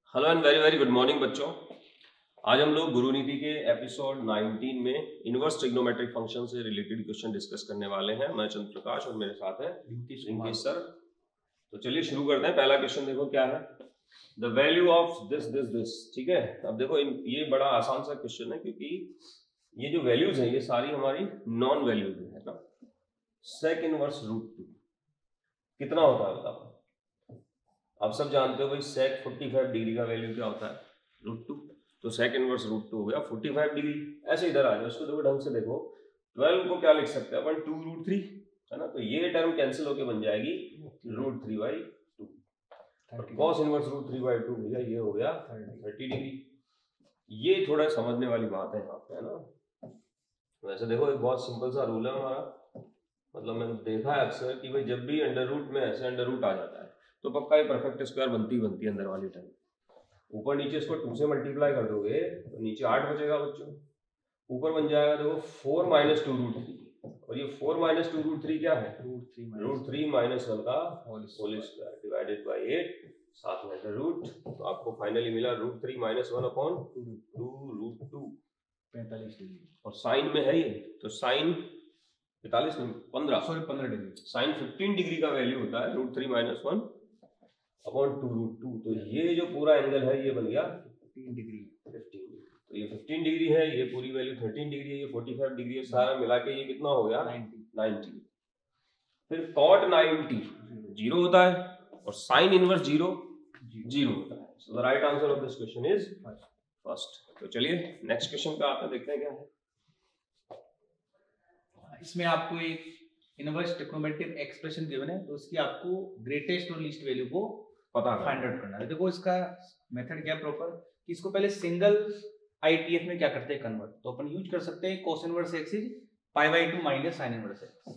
Hello and very very good morning बच्चों। आज हम लोग गुरुनीति के एपिसोड 19 में इनवर्स ट्रिग्नोमेट्रिक फंक्शन से रिलेटेड क्वेश्चन डिस्कस करने वाले हैं। मैं चंद्र प्रकाश और मेरे साथ है रिंकेश सर। तो चलिए शुरू करते हैं। पहला क्वेश्चन देखो क्या है, the value of this this this. ठीक है, अब देखो ये बड़ा आसान सा क्वेश्चन है क्योंकि ये जो वैल्यूज हैं ये सारी हमारी नॉन वैल्यूज है ना। सेक इनवर्स रूट 2 कितना होता है बताओ। आप सब जानते हो भाई सेक 45 डिग्री का वैल्यू क्या होता है, रूट 2। तो सेक इनवर्स रूट 2 हो गया 45 डिग्री। ऐसे इधर आ जाओ, इसको देखो ढंग से देखो। 12 को क्या लिख सकते हैं अपन, 2 रूट 3 है ना। तो ये टर्म कैंसिल होके बन जाएगी रूट 3/2। और कॉस इनवर्स रूट 3/2 भैया ये हो गया 30 डिग्री। ये थोड़ा समझने वाली बात है यहाँ पे, है ना। वैसे देखो एक बहुत सिंपल सा रूल है हमारा, मतलब मैंने देखा है अक्सर कि भाई जब भी अंडर रूट में ऐसे अंडर रूट आ जाता है तो पक्का ये परफेक्ट स्क्वायर बनती है अंदर वाली टर्म। ऊपर नीचे इसको 2 से मल्टीप्लाई कर दोगे तो नीचे 8 बचेगा बच्चों। ऊपर बन जाएगा देखो 4 - 2 रूट 3। और ये 4 - 2 रूट 3 क्या है, रूट 3 - 1 का होल स्क्वायर डिवाइडेड बाई 8, साथ में अंडर रूट। तो आपको फाइनली मिला रूट 3 - 1/2 रूट 2 45 डिग्री। और साइन में है ये तो साइन 45 नहीं 15 डिग्री। साइन 15 डिग्री का वैल्यू होता है रूट 3 - 1/2 रूट 2। तो ये जो पूरा एंगल है ये बन गया 15 डिग्री। तो ये 15 डिग्री है, ये पूरी वैल्यू 13 डिग्री है, ये 45 डिग्री है, सारा मिला के ये कितना हो गया 90। फिर cot 90 जीरो होता है और साइन इनवर्स जीरो होता है। So the right answer of this question is first. तो चलिए नेक्स्ट क्वेश्चन पे आते हैं, देखते हैं क्या है। इसमें आपको एक इनवर्स ट्रिग्नोमेट्रिक एक्सप्रेशन गिवन है, तो उसकी आपको ग्रेटेस्ट और लीस्ट वैल्यू को पता फाइंड आउट करना है। देखो इसका मेथड क्या प्रॉपर कि इसको पहले सिंगल आईटीएफ में क्या करते हैं कन्वर्ट, तो अपन यूज कर सकते हैं cos inverse x is π/2 minus sin inverse x।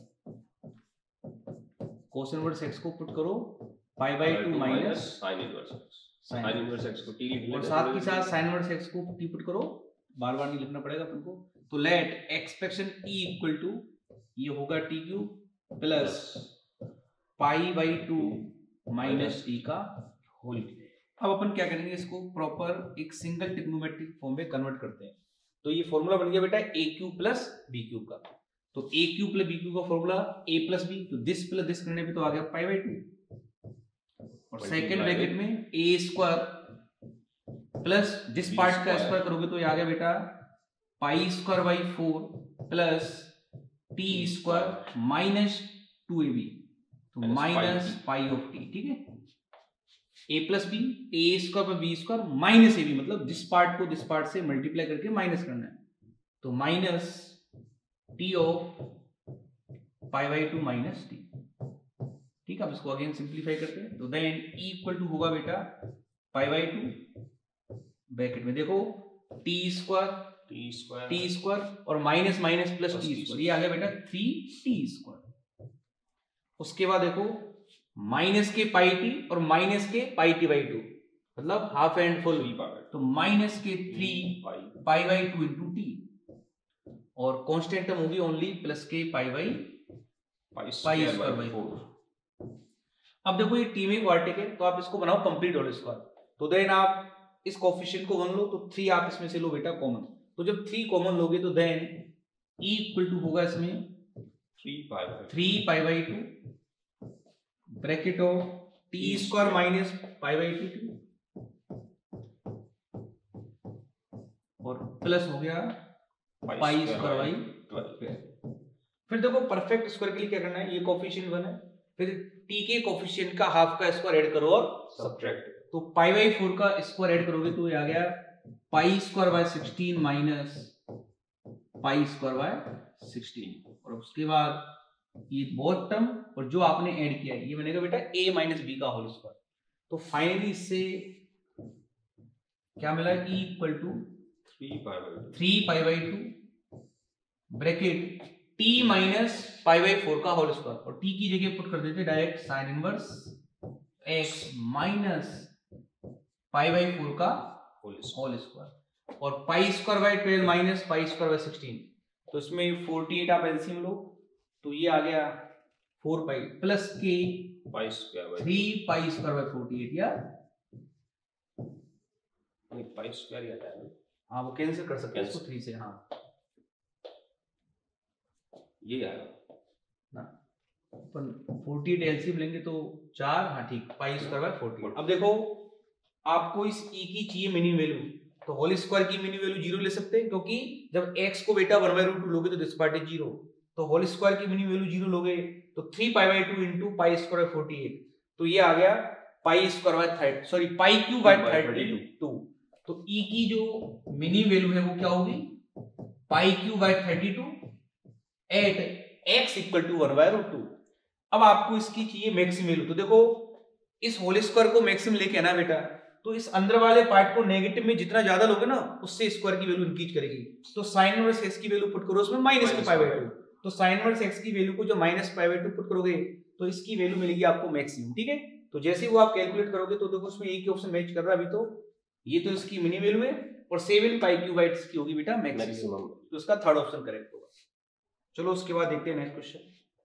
cos inverse x को पुट करो π/2 minus sin inverse x। sin inverse x को t लिख लेते हैं और साथ ही साथ sin इनवर्स x को t पुट करो, बार-बार नहीं लिखना पड़ेगा अपन को। तो let expression e equal to ये होगा t³ प्लस π/2 माइनस t का होल। अब अपन क्या करेंगे, इसको प्रॉपर एक सिंगल ट्रिग्नोमेट्रिक फॉर्म में कन्वर्ट करते हैं। तो ये फॉर्मूला बन गया बेटा a³ प्लस b³ का। तो a³ प्लस b³ का फॉर्मूला a प्लस b, तो दिस प्लस दिस करने पे तो आ गया π/2। और सेकंड ब्रैकेट में a² प्लस दिस पार्ट का स्क्वायर करोगे तो ये आ गया बेटा π² प्लस t² माइनस 2ab, तो माइनस π/t। ठीक है, a प्लस बी a² पर b² माइनस ab, मतलब दिस पार्ट को दिस पार्ट से मल्टीप्लाई करके माइनस करना है। तो minus t of π/2 minus t। ठीक है, अब इसको अगेन सिंप्लीफाई करते हैं। तो देन e इक्वल टू होगा बेटा π/2 ब्रैकेट में देखो t² और माइनस माइनस प्लस t², ये आ गया बेटा 3t²। उसके बाद देखो माइनस के πt और माइनस के πt/2, मतलब हाफ एंड फुल, तो माइनस के 3π/2 इंटू t और कांस्टेंट टर्म होगी ओनली प्लस के π/4। अब देखो ये t में क्वाड्रेटिक है तो आप इसको बनाओ कंप्लीट होल स्क्वायर। तो देन आप इस कोफिशिएंट को 1 लो तो 3 आप इसमें से लो बेटा कॉमन। तो जब 3 कॉमन लोगे तो देन e इक्वल टू होगा इसमें 3π/2 ब्रैकेट ऑफ t² माइनस π/2 और प्लस हो गया π²/12। फिर देखो परफेक्ट स्क्वायर के लिए क्या करना है, ये कोफिशिएंट 1 है, फिर t के कोफिशिएंट का हाफ का स्क्वायर ऐड करो और सब्ट्रैक्ट। तो π/4 का स्क्वायर ऐड करोगे तो ये आ गया π²/16 माइनस π²/16। और उसके बाद ये बोथ टर्म और जो आपने ऐड किया है ये बनेगा बेटा a माइनस b का होल स्क्वायर। तो फाइनली इससे क्या मिला, e equal to 3π/2 bracket t minus π/4 का होल स्क्वायर, और t की जगह पुट कर देते direct sine inverse x minus π/4 का होल स्क्वायर और π²/12 माइनस π²/16। तो इसमें 48 आप एलसीएम लो तो ये आ गया 4π प्लस के 3π² 48 या पाई स्क्वायर ही आता है। हाँ वो कैंसिल कर सकते हैं इसको 3 से। हाँ ये आएगा ना, अपन 48 एलसीएम लेंगे तो 4, हाँ ठीक, पाई स्क्वायर बाय 48। अब देखो आपको इस e की चाहिए मिनिमम वैल्यू, तो होल स्क्वायर की मिनिमम वैल्यू 0 ले सकते हैं, क्योंकि जब x को बेटा 1/√2 लोगे तो दिस पार्ट इज 0, तो होल स्क्वायर की मिनिमम वैल्यू 0 लोगे तो 3π/2 इनटू पाई स्क्वायर बाय 48, तो ये आ गया pi square by 30, sorry pi cube by 32। तो e की जो मिनिमम वैल्यू है वो क्या होगी, pi cube by 32 at x equal to 1/√2। अब आपको इसकी चाहिए मैक्सिमम वैल्यू, तो देखो इस होल स्क्वायर को मैक्सिमम लेके आना बेटा, तो इस अंदर वाले पार्ट को नेगेटिव में जितना ज्यादा लोगे ना उससे स्क्वायर की वैल्यू इंक्रीज करेगी, तो sin इनवर्स x की वैल्यू पुट करो उसमें माइनस की π/2, तो sin इनवर्स x की वैल्यू को जो माइनस π/2 पुट करोगे तो इसकी वैल्यू मिलेगी आपको मैक्सिमम। ठीक है, तो जैसे ही वो आप कैलकुलेट करोगे तो देखो उसमें एक ही ऑप्शन मैच कर रहा है अभी, तो ये तो इसकी मिनिमम वैल्यू है और 7π/3 की होगी बेटा मैक्सिमम, तो उसका थर्ड ऑप्शन करेक्ट होगा। चलो उसके बाद देखते हैं नेक्स्ट क्वेश्चन।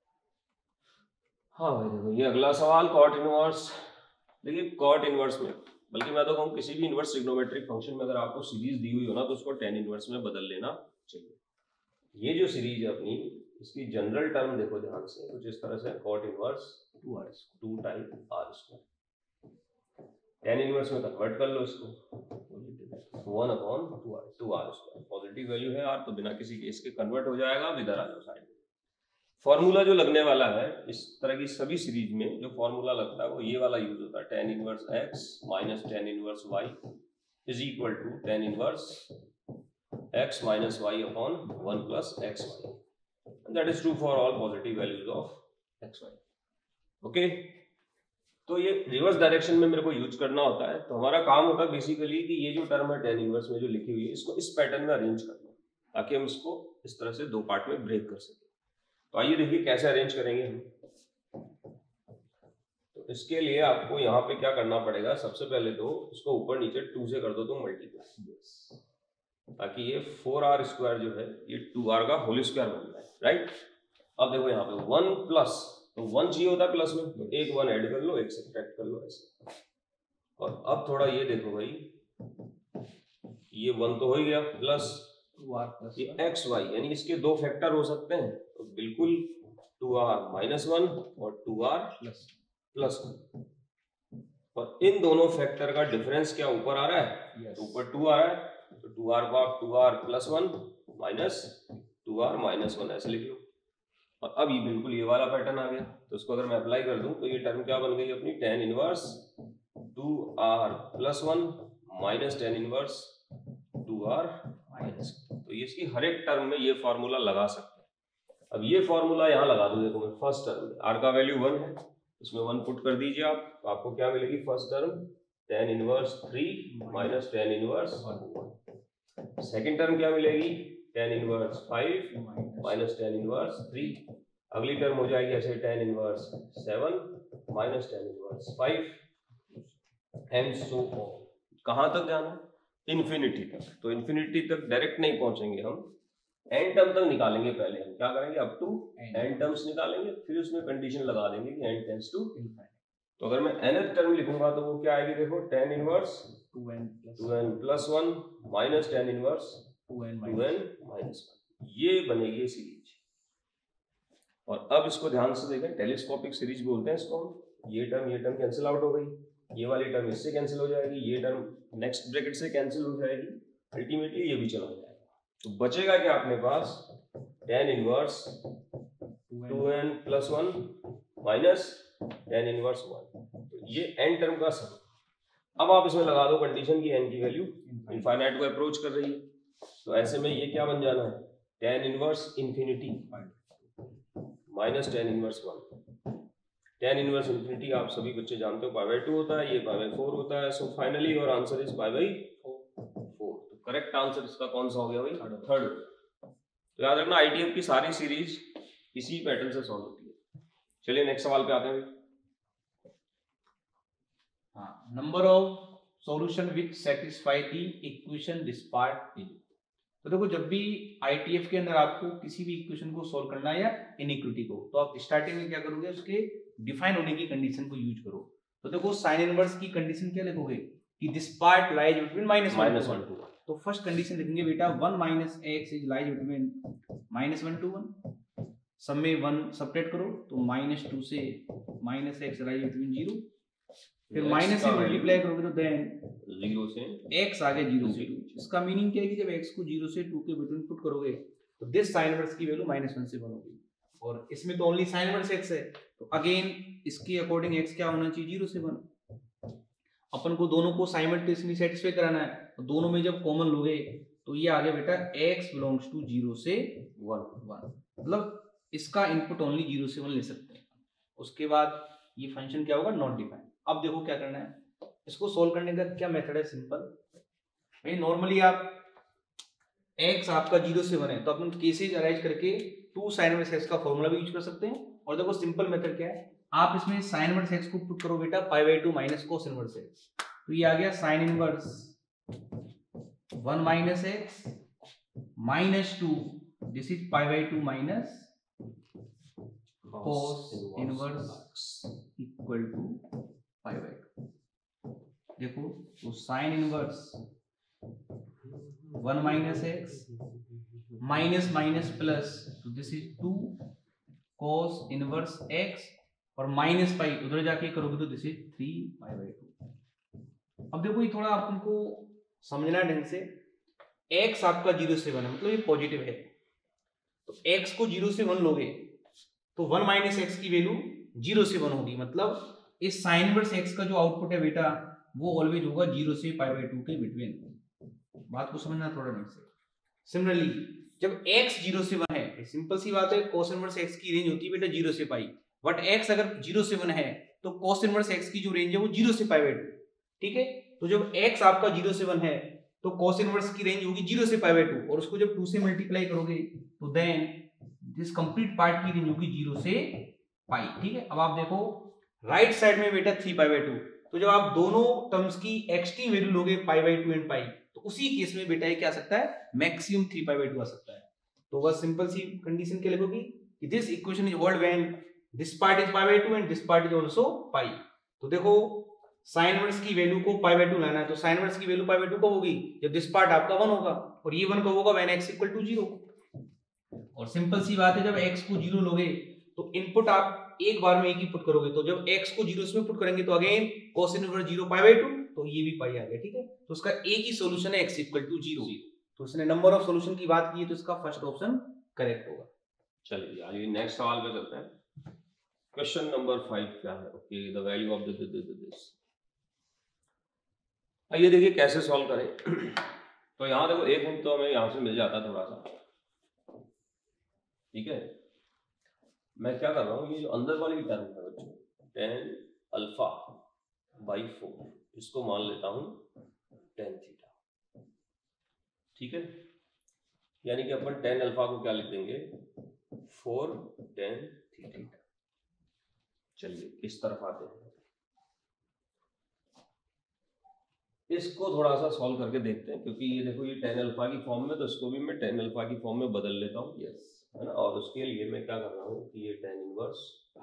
हाँ भाई देखो ये अगला सवाल कॉट इनवर्स। देखिए कॉट इनवर्स में, बल्कि मैं तो कहूँ किसी भी इनवर्स ट्रिग्नोमेट्रिक फंक्शन में अगर आपको सीरीज दी हुई हो ना तो उसको tan इनवर्स में बदल लेना चाहिए। ये जो सीरीज है अपनी, इसकी जनरल टर्म देखो ध्यान से, कुछ इस तरह से cot inverse 2 time r square, tan inverse में कन्वर्ट कर लो इसको 1/2r स्क्वायर, पॉजिटिव वैल्यू है r तो बिना किसी केस के कन्वर्ट हो जाएगा, इधर आ जाओ साइड में। फॉर्मूला जो लगने वाला है इस तरह की सभी सीरीज में जो फॉर्मूला लगता है वो ये वाला यूज होता है, tan inverse x minus tan inverse y is equal to tan inverse x minus y upon 1 plus xy, that is true for all positive values of xy। Okay, तो ये रिवर्स डायरेक्शन में मेरे को use करना होता है, तो हमारा काम होता है बेसिकली कि ये जो टर्म है tan इनवर्स में जो लिखी हुई है इसको इस पैटर्न में अरेंज करना, ताकि हम इसको इस तरह से दो पार्ट में ब्रेक कर सकें। तो आइए देखिए कैसे अरेंज करेंगे हम। तो इसके लिए आपको यहाँ पे क्या करना पड़ेगा, सबसे पहले तो इसको ऊपर नीचे 2 से कर दो तुम मल्टीप्लाई, ताकि ये 4r स्क्वायर जो है ये 2r का होल स्क्वायर बन जाए, राइट। अब देखो यहाँ पे 1 प्लस, तो 1 चाहिए होता है प्लस में, तो एक 1 ऐड कर लो, एक सब्ट्रैक्ट कर लो ऐसे। और अब थोड़ा ये देखो भाई, ये 1 तो हो ही गया, प्लस ये xy, यानी इसके दो फैक्टर हो सकते हैं, तो बिल्कुल 2r माइनस 1 और 2r प्लस 1, और इन दोनों फैक्टर का डिफरेंस क्या ऊपर आ रहा है, तो ऊपर 2 आ रहा है, तो 2r को आप 2r plus 1 minus 2r minus 1 ऐसे लिख लो। और अब ये बिल्कुल ये वाला पैटर्न आ गया, तो इसको अगर मैं अप्लाई कर दूं तो ये टर्म क्या बन गई अपनी, tan inverse 2r plus 1 minus tan inverse 2r minus 1। तो ये इसकी हर एक टर्म में ये फॉर्मूला लगा सकते हैं। अब ये फॉर्मूला यहाँ लगा दो, देखो मैं फर्स्ट टर्म में r का वैल्यू 1 है, इसमें 1 पुट कर दीजिए आप, तो आपको क्या मिलेगी first term tan inverse 3 minus tan inverse 1। Second term क्या मिलेगी, tan inverse 5 minus tan inverse 3। अगली टर्म हो जाएगी ऐसे tan inverse 7 minus tan inverse 5 and so on. कहाँ तक जाना है, इन्फिनिटी तक। तो इन्फिनिटी तक डायरेक्ट नहीं पहुंचेंगे हम, एन टर्म तक निकालेंगे। पहले हम क्या करेंगे, अप टू एन टर्म्स निकालेंगे, फिर उसमें कंडीशन लगा देंगे कि एन टेंड्स टू इनफिनिटी। तो अगर मैं nth टर्म लिखूंगा तो वो क्या आएगी, देखो tan inverse 2n plus 1 minus tan inverse 2n minus 1, ये बनेगी सीरीज। और अब इसको ध्यान से देखें, टेलीस्कोपिक सीरीज बोलते हैं इसको हम। ये टर्म कैंसिल आउट हो गई, ये वाली टर्म इससे कैंसिल हो जाएगी, ये टर्म नेक्स्ट ब्रैकेट से कैंसिल हो जाएगी, अल्टीमेटली ये भी चला जाएगा। तो बचेगा क्या अपने पास, tan inverse 2n plus 1 minus tan inverse 1। तो ये n टर्म का सम। अब आप इसमें लगा दो कंडीशन की n की वैल्यू इनफाइनाइट को अप्रोच कर रही है, तो ऐसे में ये क्या बन जाना है, tan inverse infinity minus tan inverse 1। tan inverse infinity आप सभी बच्चे जानते हो π/2 होता है, ये π/4 होता है। So finally your answer is π/4। तो करेक्ट आंसर इसका कौन सा हो गया भाई, थर्ड। तो याद रखना आईटीएफ की सारी सीरीज इसी पैटर्न से सॉल्व होती है। चलिए नेक्स्ट सवाल पे आते हैं। हाँ, number of solution which satisfy the equation this part is. तो देखो जब भी आईटीएफ के अंदर आपको किसी भी इक्वेशन को सॉल्व करना है या इनइक्विटी को, तो आप स्टार्टिंग में क्या करोगे, उसके डिफाइन होने की कंडीशन को यूज करो। तो देखो साइन इनवर्स की कंडीशन क्या लिखोगे, कि this part lies between -1 to 1। तो फर्स्ट कंडीशन लिखेंगे बेटा 1 minus x is lies between -1 to 1। सब में 1 सब्ट्रैक्ट करो तो -2 से -x लाइज बिटवीन 0, फिर माइनस से मल्टीप्लाई करोगे तो देन 0 से x आ गया 0 से 2। इसका मीनिंग क्या है कि जब x को 0 से 2 के बिटवीन पुट करोगे तो दिस साइन इनवर्स की वैल्यू -1 से 1 होगी, और इसमें तो ओनली साइन इनवर्स x है, तो अगेन इसके अकॉर्डिंग x क्या होना चाहिए 0 से 1। अपन को दोनों को साइमल्टेनियसली सेटिस्फाई कराना है, तो दोनों में जब कॉमन लोगे तो ये आ गया बेटा x बिलोंग्स टू 0 से 1, मतलब इसका इनपुट ओनली 0 से 1 ले सकते हैं। उसके बाद ये फंक्शन क्या होगा, नॉट डिफाइंड। अब देखो क्या करना है, इसको सोल्व करने का क्या मेथड है, सिंपल भाई। नॉर्मली आप x आपका 0 से 1 है तो अपन केसेज अरेंज करके 2 sin इनवर्स x का फॉर्मूला भी यूज कर सकते हैं। और देखो सिंपल मेथड क्या है, आप इसमें sin इनवर्स x को पुट करो बेटा π/2 माइनस cos इनवर्स x, तो ये आ गया sin inverse 1 minus x minus 2, this is π/2 minus cos inverse equal to π/2। देखो तो sin inverse 1 minus x minus minus plus, तो this is 2 cos inverse x, और माइनस पाई उधर जाके करोगे तो दिस इज 3 π/2। अब देखो ये थोड़ा अपन को समझना ढंग से, x आपका 0 से 1 है मतलब ये पॉजिटिव है, तो x को 0 से 1 लोगे तो 1 माइनस एक्स की वैल्यू 0 से 1 होगी, मतलब इस साइन इनवर्स x का जो आउटपुट है बेटा वो ऑलवेज होगा 0 से π/2 के बिटवीन। बात को समझना थोड़ा ढंग से। सिमिलरली जब x 0 से 1 है, सिंपल सी बात है, cos इनवर्स x की रेंज होती है बेटा 0 से पाई, बट x अगर 0 से 1 है तो cos इनवर्स x की जो रेंज है वो 0 से π/2, ठीक है। तो जब x आपका 0 से 1 है तो cos इनवर्स की रेंज होगी 0 से π/2, और उसको जब 2 से मल्टीप्लाई करोगे तो देन दिस कंप्लीट पार्ट की रेंज होगी 0 से पाई, ठीक है। अब आप देखो राइट साइड में बेटा 3 π/2, तो जब आप दोनों टर्म्स की एक्सट्रीम वैल्यू लोगे π/2 एंड पाई, तो उसी केस में बेटा ये क्या आ सकता है, मैक्सिमम 3 π/2 आ सकता है। तो बस सिंपल सी कंडीशन क्या लिखोगी कि this equation is hold when this part is π/2 and this part is also pi. तो देखो साइन इनवर्स की वैल्यू को π/2 लाना है, तो साइन इनवर्स की वैल्यू π/2 कब होगी, जब दिस पार्ट आपका 1 होगा, और ये 1 कब होगा, व्हेन x = 0। और सिंपल सी बात है, जब x को 0 लोगे तो इनपुट आप एक बार में एक ही पुट करोगे, तो जब x को 0 इसमें पुट करेंगे तो अगेन cos इनवर्स 0 π/2, तो ये भी पाई आ गया, ठीक है। तो उसका एक ही सॉल्यूशन है x = 0। तो उसने नंबर ऑफ सॉल्यूशन की बात की है, तो इसका फर्स्ट ऑप्शन करेक्ट होगा। चलिए आइए नेक्स्ट सवाल पे चलते हैं। क्वेश्चन नंबर 5 क्या है, okay, the value of this. आइए देखिए कैसे सॉल्व करें। तो यहाँ देखो एक हिंट तो हमें यहाँ से मिल जाता थोड़ा सा, ठीक है। मैं क्या कर रहा हूँ, ये जो अंदर वाली टर्म है बच्चों, tan α/4, इसको मान लेता हूँ tan थीटा, ठीक है। यानी कि अपन tan अल्फा को क्या लिख देंगे, 4 tan थीटा। चलिए इस तरफ आते हैं, इसको थोड़ा सा सॉल्व करके देखते हैं, क्योंकि ये देखो ये tan अल्फा की फॉर्म में, तो इसको भी मैं tan अल्फा की फॉर्म में बदल लेता हूँ, यस, है ना। और उसके लिए मैं क्या कर रहा हूँ कि ये tan inverse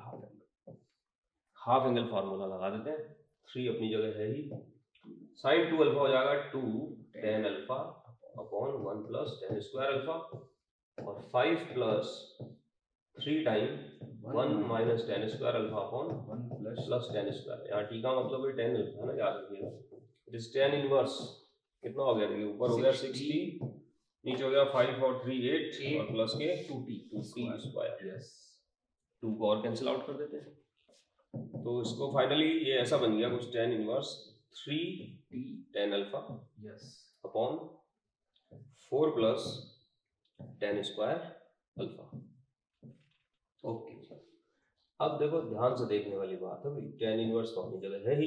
half angle formula लगा देते हैं। 3 अपनी जगह है ही, sin 2 अल्फा हो जाएगा 2 tan alpha upon 1 plus tan square alpha, और 5 plus 3 time 1 minus tan square alpha upon 1 plus tan square. यहाँ टी का मतलब है tan अल्फा, है ना, याद रखिएगा। दिस tan इनवर्स कितना हो गया, देखिए ऊपर हो गया 60, नीचे हो गया 5 और 3 8, और प्लस के 2t स्क्वायर, यस। 2 को और कैंसिल आउट कर देते हैं, तो इसको फाइनली ये ऐसा बन गया कुछ tan inverse 3t tan alpha, yes, upon 4 plus tan square alpha, okay. अब देखो ध्यान से देखने वाली बात है भाई, tan इनवर्स तो अपनी जगह है ही,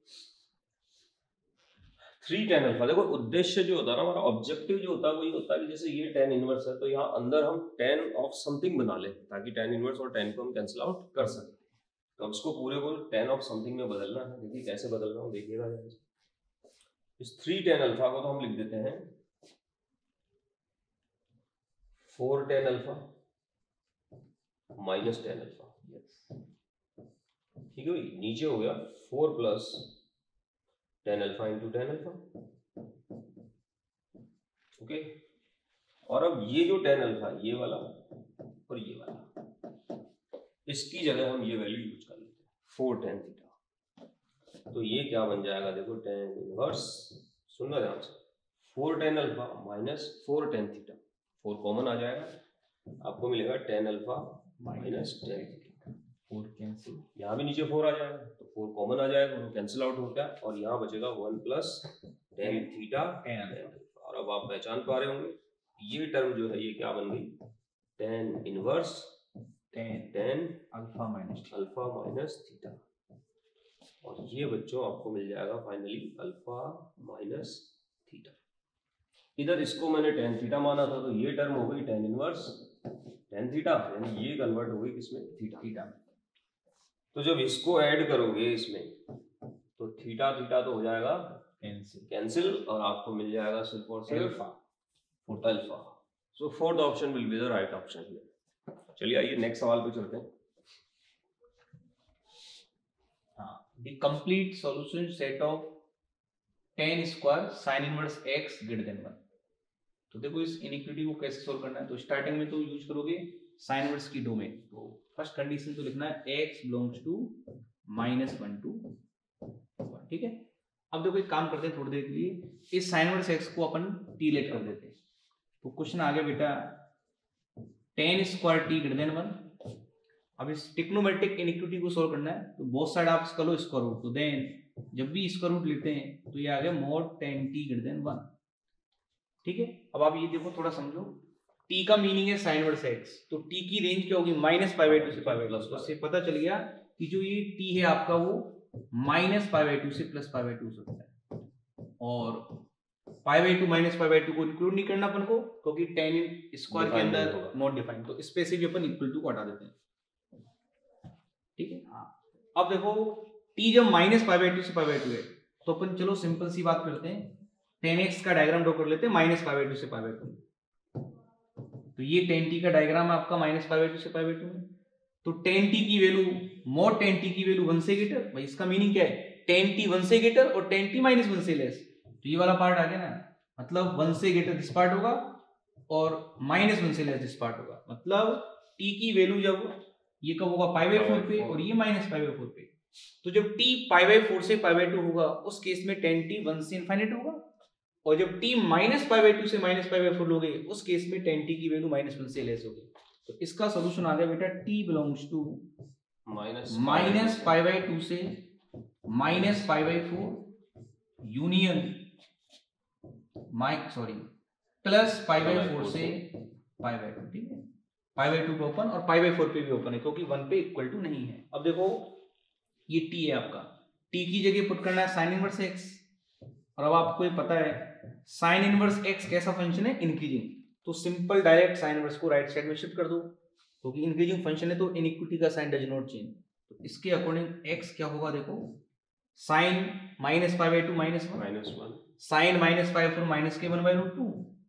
3 tan अल्फा। देखो उद्देश्य जो होता है ना, हमारा ऑब्जेक्टिव जो होता है वही होता है कि जैसे ये tan इनवर्स है तो यहाँ अंदर हम tan ऑफ समथिंग बना लें, ताकि tan इनवर्स और tan को हम कैंसिल आउट कर सकते हैं। तो इसको पूरे को tan ऑफ समथिंग में बदलना है। देखिए कैसे बदल रहा हूँ, देखिएगा। इस 3 tan अल्फा को तो हम लिख देते हैं 4 tan alpha minus tan alpha, ठीक है भाई। नीचे हो गया 4 plus tan alpha into tan alpha. Okay, और अब ये जो tan अल्फा ये वाला और ये वाला, इसकी जगह हम ये वैल्यू यूज कर लेते हैं 4 tan थीटा। तो ये क्या बन जाएगा, देखो tan इनवर्स, सुनना ध्यान से, 4 tan alpha minus 4 tan theta, 4 common आ जाएगा, आपको मिलेगा tan alpha minus tan theta. 4 cancel, यहाँ भी नीचे 4 आ जाएगा तो 4 कॉमन आ जाएगा, वो कैंसिल आउट हो गया, और यहाँ बचेगा 1 plus tan theta tan alpha. और अब आप पहचान पा रहे होंगे ये टर्म जो है ये क्या बन गई, tan inverse tan alpha minus theta. और ये बच्चों आपको मिल जाएगा फाइनली अल्फा माइनस थीटा। इधर इसको मैंने tan थीटा माना था, तो ये टर्म हो गई tan इनवर्स tan थीटा, यानी ये कन्वर्ट हो गई किसमें, थीटा। तो जब इसको ऐड करोगे इसमें तो थीटा थीटा तो हो जाएगा कैंसिल, और आपको मिल जाएगा सिर्फ और सिर्फ alpha. So fourth option will be the right option here. चलिए आइए नेक्स्ट सवाल पे चलते हैं। The complete solution set of tan square sin inverse x greater than 1। तो देखो इस इनइक्वालिटी को कैसे सोल्व करना है, तो स्टार्टिंग में तो यूज करोगे sin इनवर्स की डोमेन। तो फर्स्ट कंडीशन तो लिखना है x बिलोंग्स टू -1 to 1, ठीक है। अब देखो एक काम करते हैं थोड़ी देर के लिए, इस sin इनवर्स x को अपन t लेट कर देते हैं। तो क्वेश्चन आ गया बेटा tan square t greater than 1। अब इस ट्रिग्नोमेट्रिक इनइक्वालिटी को सोल्व करना है, तो बोथ साइड आप इसका लो स्क्वायर रूट, तो देन जब भी स्क्वायर रूट लेते हैं तो ये आ गया mod tan t greater than 1, ठीक है। अब आप ये देखो थोड़ा समझो, t का मीनिंग है sin इनवर्स x, तो t की रेंज क्या होगी -π/2 से π/2। तो इससे पता चल गया कि जो ये t है आपका वो -π/2 से +π/2 हो सकता है, और π/2 -π/2 को इंक्लूड नहीं करना अपन को, क्योंकि tan स्क्वायर के अंदर नॉट डिफाइंड, तो इस पे से भी अपन इक्वल टू को हटा देते हैं, ठीक है। अब देखो t जब -π/2 से π/2 है, तो अपन चलो सिंपल सी बात करते हैं, tan x का डायग्राम ड्रॉ कर लेते हैं -π/2 से π/2। तो ये tan t का डायग्राम है आपका -π/2 से π/2 में। तो tan t की वैल्यू mod tan t की वैल्यू 1 से ग्रेटर, भाई इसका मीनिंग क्या है, tan t 1 से ग्रेटर और tan t -1 से लेस। तो ये वाला पार्ट आ गया ना, मतलब 1 से ग्रेटर दिस पार्ट होगा और -1 से लेस दिस पार्ट होगा। मतलब t की वैल्यू जब ये कब होगा π/4 पे और ये -π/4 पे, तो जब t π/4 से π/2 होगा उस केस में tan t 1 से इनफाइनाइट होगा, और जब t -π/2 से -π/4 लोगे उस केस में tan t की वैल्यू -1 से लेस होगी। तो इसका सॉल्यूशन आ गया बेटा t बिलोंग्स टू -π/2 से -π/4 यूनियन +π/4 से π/2, ठीक है। π/2 पे ओपन और π/4 पे भी ओपन है, क्योंकि 1 पे इक्वल टू नहीं है। अब देखो ये t है आपका, t की जगह पुट करना है sin इनवर्स x, और अब आपको ये पता है sin इनवर्स x कैसा फंक्शन है, इंक्रीजिंग। तो सिंपल डायरेक्ट sin इनवर्स को राइट साइड में शिफ्ट कर दो, क्योंकि इंक्रीजिंग फंक्शन है तो इनइक्वालिटी का साइन डज नॉट चेंज। तो इसके अकॉर्डिंग x क्या होगा, देखो sin -π/2 -1 sin -π/4 -k1/√2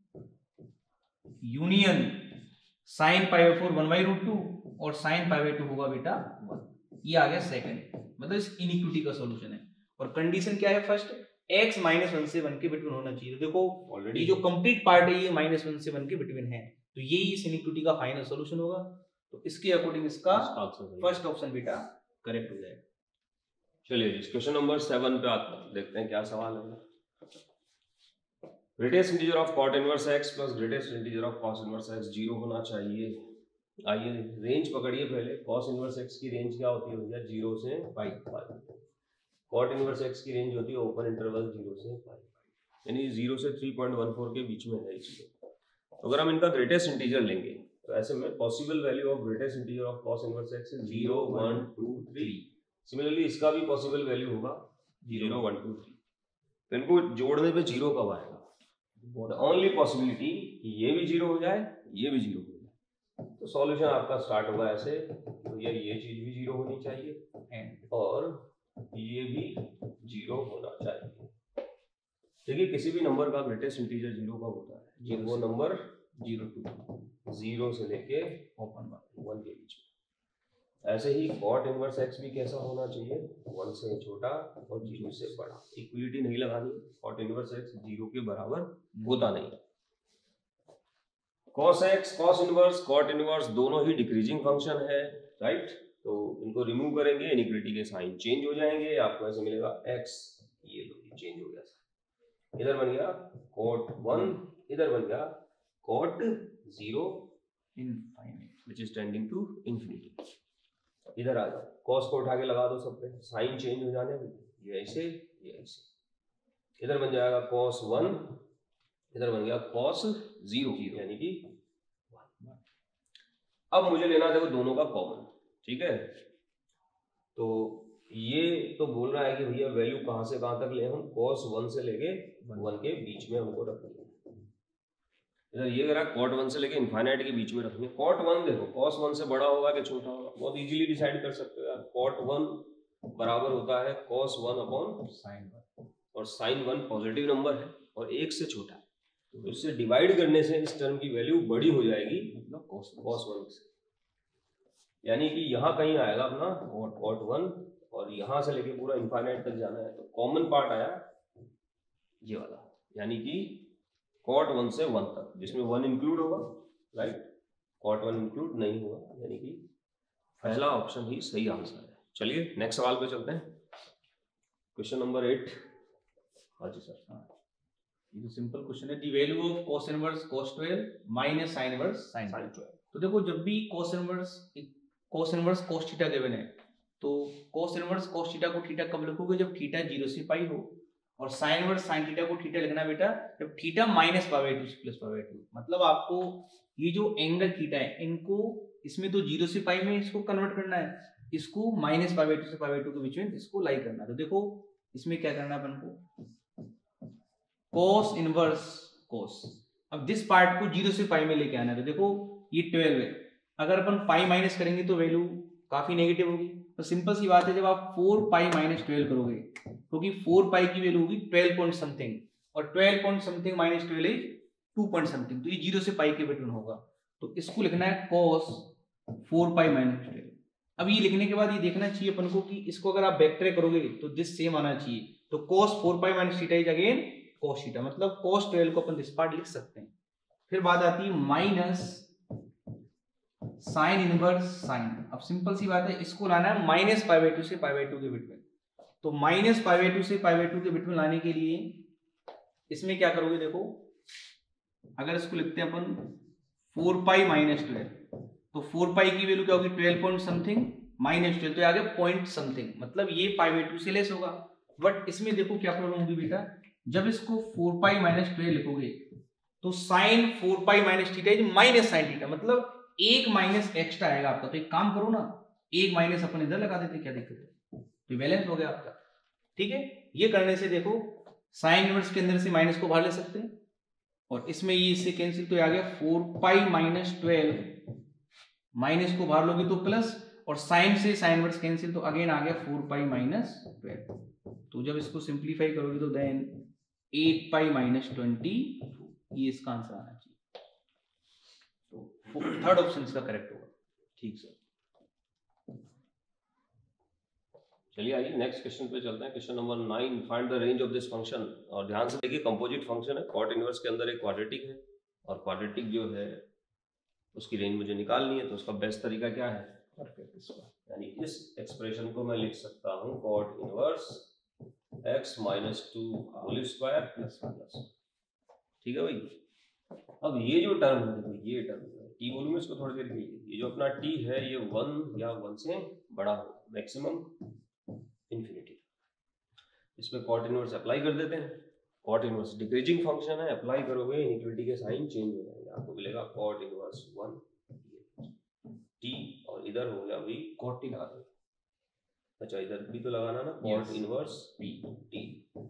union sin π/4 1/√2 और sin π/2 होगा बेटा 1। ये आ गया सेकंड, मतलब इस इनइक्वालिटी का सॉल्यूशन है। और कंडीशन क्या है, फर्स्ट x -1 से 1 के बिटवीन होना चाहिए। तो देखो ऑलरेडी ये जो कंप्लीट पार्ट है ये -1 से 1 के बिटवीन है, तो यही इस इनइक्वालिटी का फाइनल सॉल्यूशन होगा। तो इसके अकॉर्डिंग इसका फर्स्ट ऑप्शन बेटा करेक्ट हो जाएगा। चलिए क्वेश्चन नंबर 7 पे आते हैं, देखते हैं क्या सवाल है। Greatest integer of cot inverse x plus greatest integer of cos inverse x 0 होना चाहिए। आइए रेंज पकड़िए पहले, cos इनवर्स x की रेंज क्या होती है भैया, 0 से पाई। cot इनवर्स x की रेंज होती है ओपन इंटरवल 0 से पाई, यानी 0 से 3.14 के बीच में है इसलिए। अगर हम इनका ग्रेटेस्ट इंटीजर लेंगे तो ऐसे में possible value of greatest integer of cos inverse x is 0 1 2 3। Similarly इसका भी पॉसिबल वैल्यू होगा 0 1 2 3। तो इनको जोड़ने पे 0 कब आएगा, ओनली पॉसिबिलिटी ये भी 0 हो जाए ये भी 0 हो जाए। तो सॉल्यूशन आपका स्टार्ट होगा ऐसे, तो ये चीज भी 0 होनी चाहिए और ये भी 0 होना चाहिए। देखिए किसी भी नंबर का ग्रेटेस्ट इंटीजर 0 का होता है, वो नंबर 0 से लेके ओपन 1 के बीच में। ऐसे ही cot इनवर्स x भी कैसा होना चाहिए, 1 से छोटा और 0 से बड़ा। इक्वलिटी नहीं लगानी, cot इनवर्स x 0 के बराबर होता नहीं। cos x, cos inverse, cot inverse दोनों ही डिक्रीजिंग फंक्शन है, राइट। तो इनको रिमूव करेंगे, इनइक्वलिटी के साइन चेंज हो जाएंगे, आपको ऐसे मिलेगा x, ये लो चेंज हो गया, इधर बन गया cot 1, इधर बन गया cot 0 infinite which is tending to infinity। इधर आ जाओ, cos को उठा के लगा दो सब पे, साइन चेंज हो जाने, ये ऐसे ये ऐसे, इधर बन जाएगा cos 1, इधर बन गया cos 0 यानी कि 1। अब मुझे लेना देखो दोनों का कॉमन, ठीक है। तो ये तो बोल रहा है कि भैया वैल्यू कहां से कहां तक ले, हम cos 1 से लेके 1 के बीच में हमको रखनी है। इधर ये करा cot 1 से लेके इनफाइनाइट के बीच में रखनी है। cot 1 देखो cos 1 से बड़ा होगा कि छोटा होगा, बहुत इजीली डिसाइड कर सकते हो यार। cot 1 बराबर होता है cos 1 अपॉन sin 1, और sin 1 पॉजिटिव नंबर है और 1 से छोटा है, तो इससे डिवाइड करने से इस टर्म की वैल्यू बड़ी हो जाएगी, मतलब cos 1 से, यानी कि यहाँ कहीं आएगा अपना cot 1 और यहाँ से लेके पूरा इनफाइनाइट तक जाना है, तो कॉमन पार्ट आया ये वाला, यानी कि cot 1 से 1 तक, जिसमें 1 इंक्लूड होगा, राइट। cot 1 इंक्लूड नहीं होगा, यानी कि पहला ऑप्शन ही सही आंसर है। चलिए नेक्स्ट सवाल पे चलते हैं, क्वेश्चन नंबर 8। हाँ जी सर। ये तो सिंपल क्वेश्चन है, the value of cos inverse cos 12 minus sin inverse sin 12। तो देखो जब भी cos inverse cos theta given है, तो cos इनवर्स cos थीटा को थीटा कब लिखोगे, जब थीटा 0 से पाई हो, और sin इनवर्स sin थीटा को थीटा लिखना बेटा जब थीटा माइनस पाई बाय 2 से प्लस पाई बाय 2। मतलब आपको ये जो एंगल थीटा है, इनको इसमें तो 0 से पाई में इसको कन्वर्ट करना है, इसको माइनस पाई बाय 2 से पाई बाय 2 के बीच में इसको लाई करना है। तो देखो इसमें क्या करना है अपन को, cos इनवर्स cos, अब दिस पार्ट को 0 से पाई में लेके आना है। तो देखो ये 12 है, अगर अपन पाई माइनस करेंगे तो वैल्यू काफी नेगेटिव होगी। तो सिंपल सी बात है, जब आप 4 पाई माइनस 12 करोगे, क्योंकि 4 पाई की वैल्यू होगी 12 पॉइंट समथिंग, और 12 point something minus 12 is 2 point something, तो ये 0 से पाई के बिटवीन होगा। तो इसको लिखना है cos 4 पाई माइनस 12। अब ये लिखने के बाद ये देखना चाहिए अपन को कि इसको अगर आप बैक ट्रैक करोगे तो दिस सेम आना चाहिए। तो cos 4 pi minus theta is again cos theta, मतलब cos 12 को अपन दिस पार्ट लिख सकते हैं। फिर बात आती है माइनस साइन इनवर्स साइन। अब सिंपल सी बात है, इसको लाना है माइनस पाई बाय 2 से पाई बाय 2 के बिटवीन। तो माइनस पाई बाय 2 से पाई बाय 2 के बिटवीन लाने के लिए इसमें क्या करोगे, देखो अगर इसको लिखते हैं अपन 4 पाई माइनस 12, तो 4 पाई की वैल्यू क्या होगी 12 पॉइंट समथिंग माइनस 12, तो आ गया पॉइंट समथिंग, मतलब ये पाई बाय 2 से लेस होगा। बट इसमें देखो क्या प्रॉब्लम होगी बेटा, जब इसको 4 पाई माइनस 12 लिखोगे तो sine 4 pi minus theta is minus sine theta, मतलब एक माइनस एक्स्ट्रा आएगा आपका। तो एक काम करो ना, एक माइनस अपन इधर लगा देते, क्या दिक्कत है, तो बैलेंस हो गया आपका, ठीक है। ये करने से देखो साइन इनवर्स के अंदर से माइनस को बाहर ले सकते हैं, और इसमें ये इससे कैंसिल, तो आ गया 4 पाई माइनस 12, माइनस को बाहर लोगे तो प्लस, और साइन से साइन इनवर्स कैंसिल, तो अगेन आ गया 4 पाई माइनस 12। तो जब इसको सिंप्लीफाई करोगे तो देन 8 पाई माइनस 20, ये इसका आंसर आना चाहिए। तो थर्ड ऑप्शन इसका करेक्ट होगा। ठीक सर, चलिए आइए नेक्स्ट क्वेश्चन पे चलते हैं। Question number 9, find the range of this function. और ध्यान से देखिए, कंपोजिट फंक्शन है, cot इनवर्स के अंदर एक क्वाड्रेटिक है, और क्वाड्रेटिक जो है उसकी रेंज मुझे निकालनी है। तो उसका बेस्ट तरीका क्या है, परफेक्ट स्क्वायर, यानी इस एक्सप्रेशन को मैं लिख सकता हूँ cot inverse x minus 2 whole square plus 1, ठीक है भाई। अब ये जो टर्म है, देखो ये टर्म t बोलूँ मैं इसको थोड़ी देर के लिए, ये जो अपना t है ये 1 या 1 से बड़ा हो, मैक्सिमम इंफिनिटी। इसमें cot इनवर्स अप्लाई कर देते हैं। cot इनवर्स डिक्रीजिंग फंक्शन है, अप्लाई करोगे इनइक्वालिटी के साइन चेंज हो जाएंगे, आपको मिलेगा cot इनवर्स 1 t, और इधर हो गया भाई cot t लगा दो। अच्छा इधर भी तो लगाना ना, cot इनवर्स t,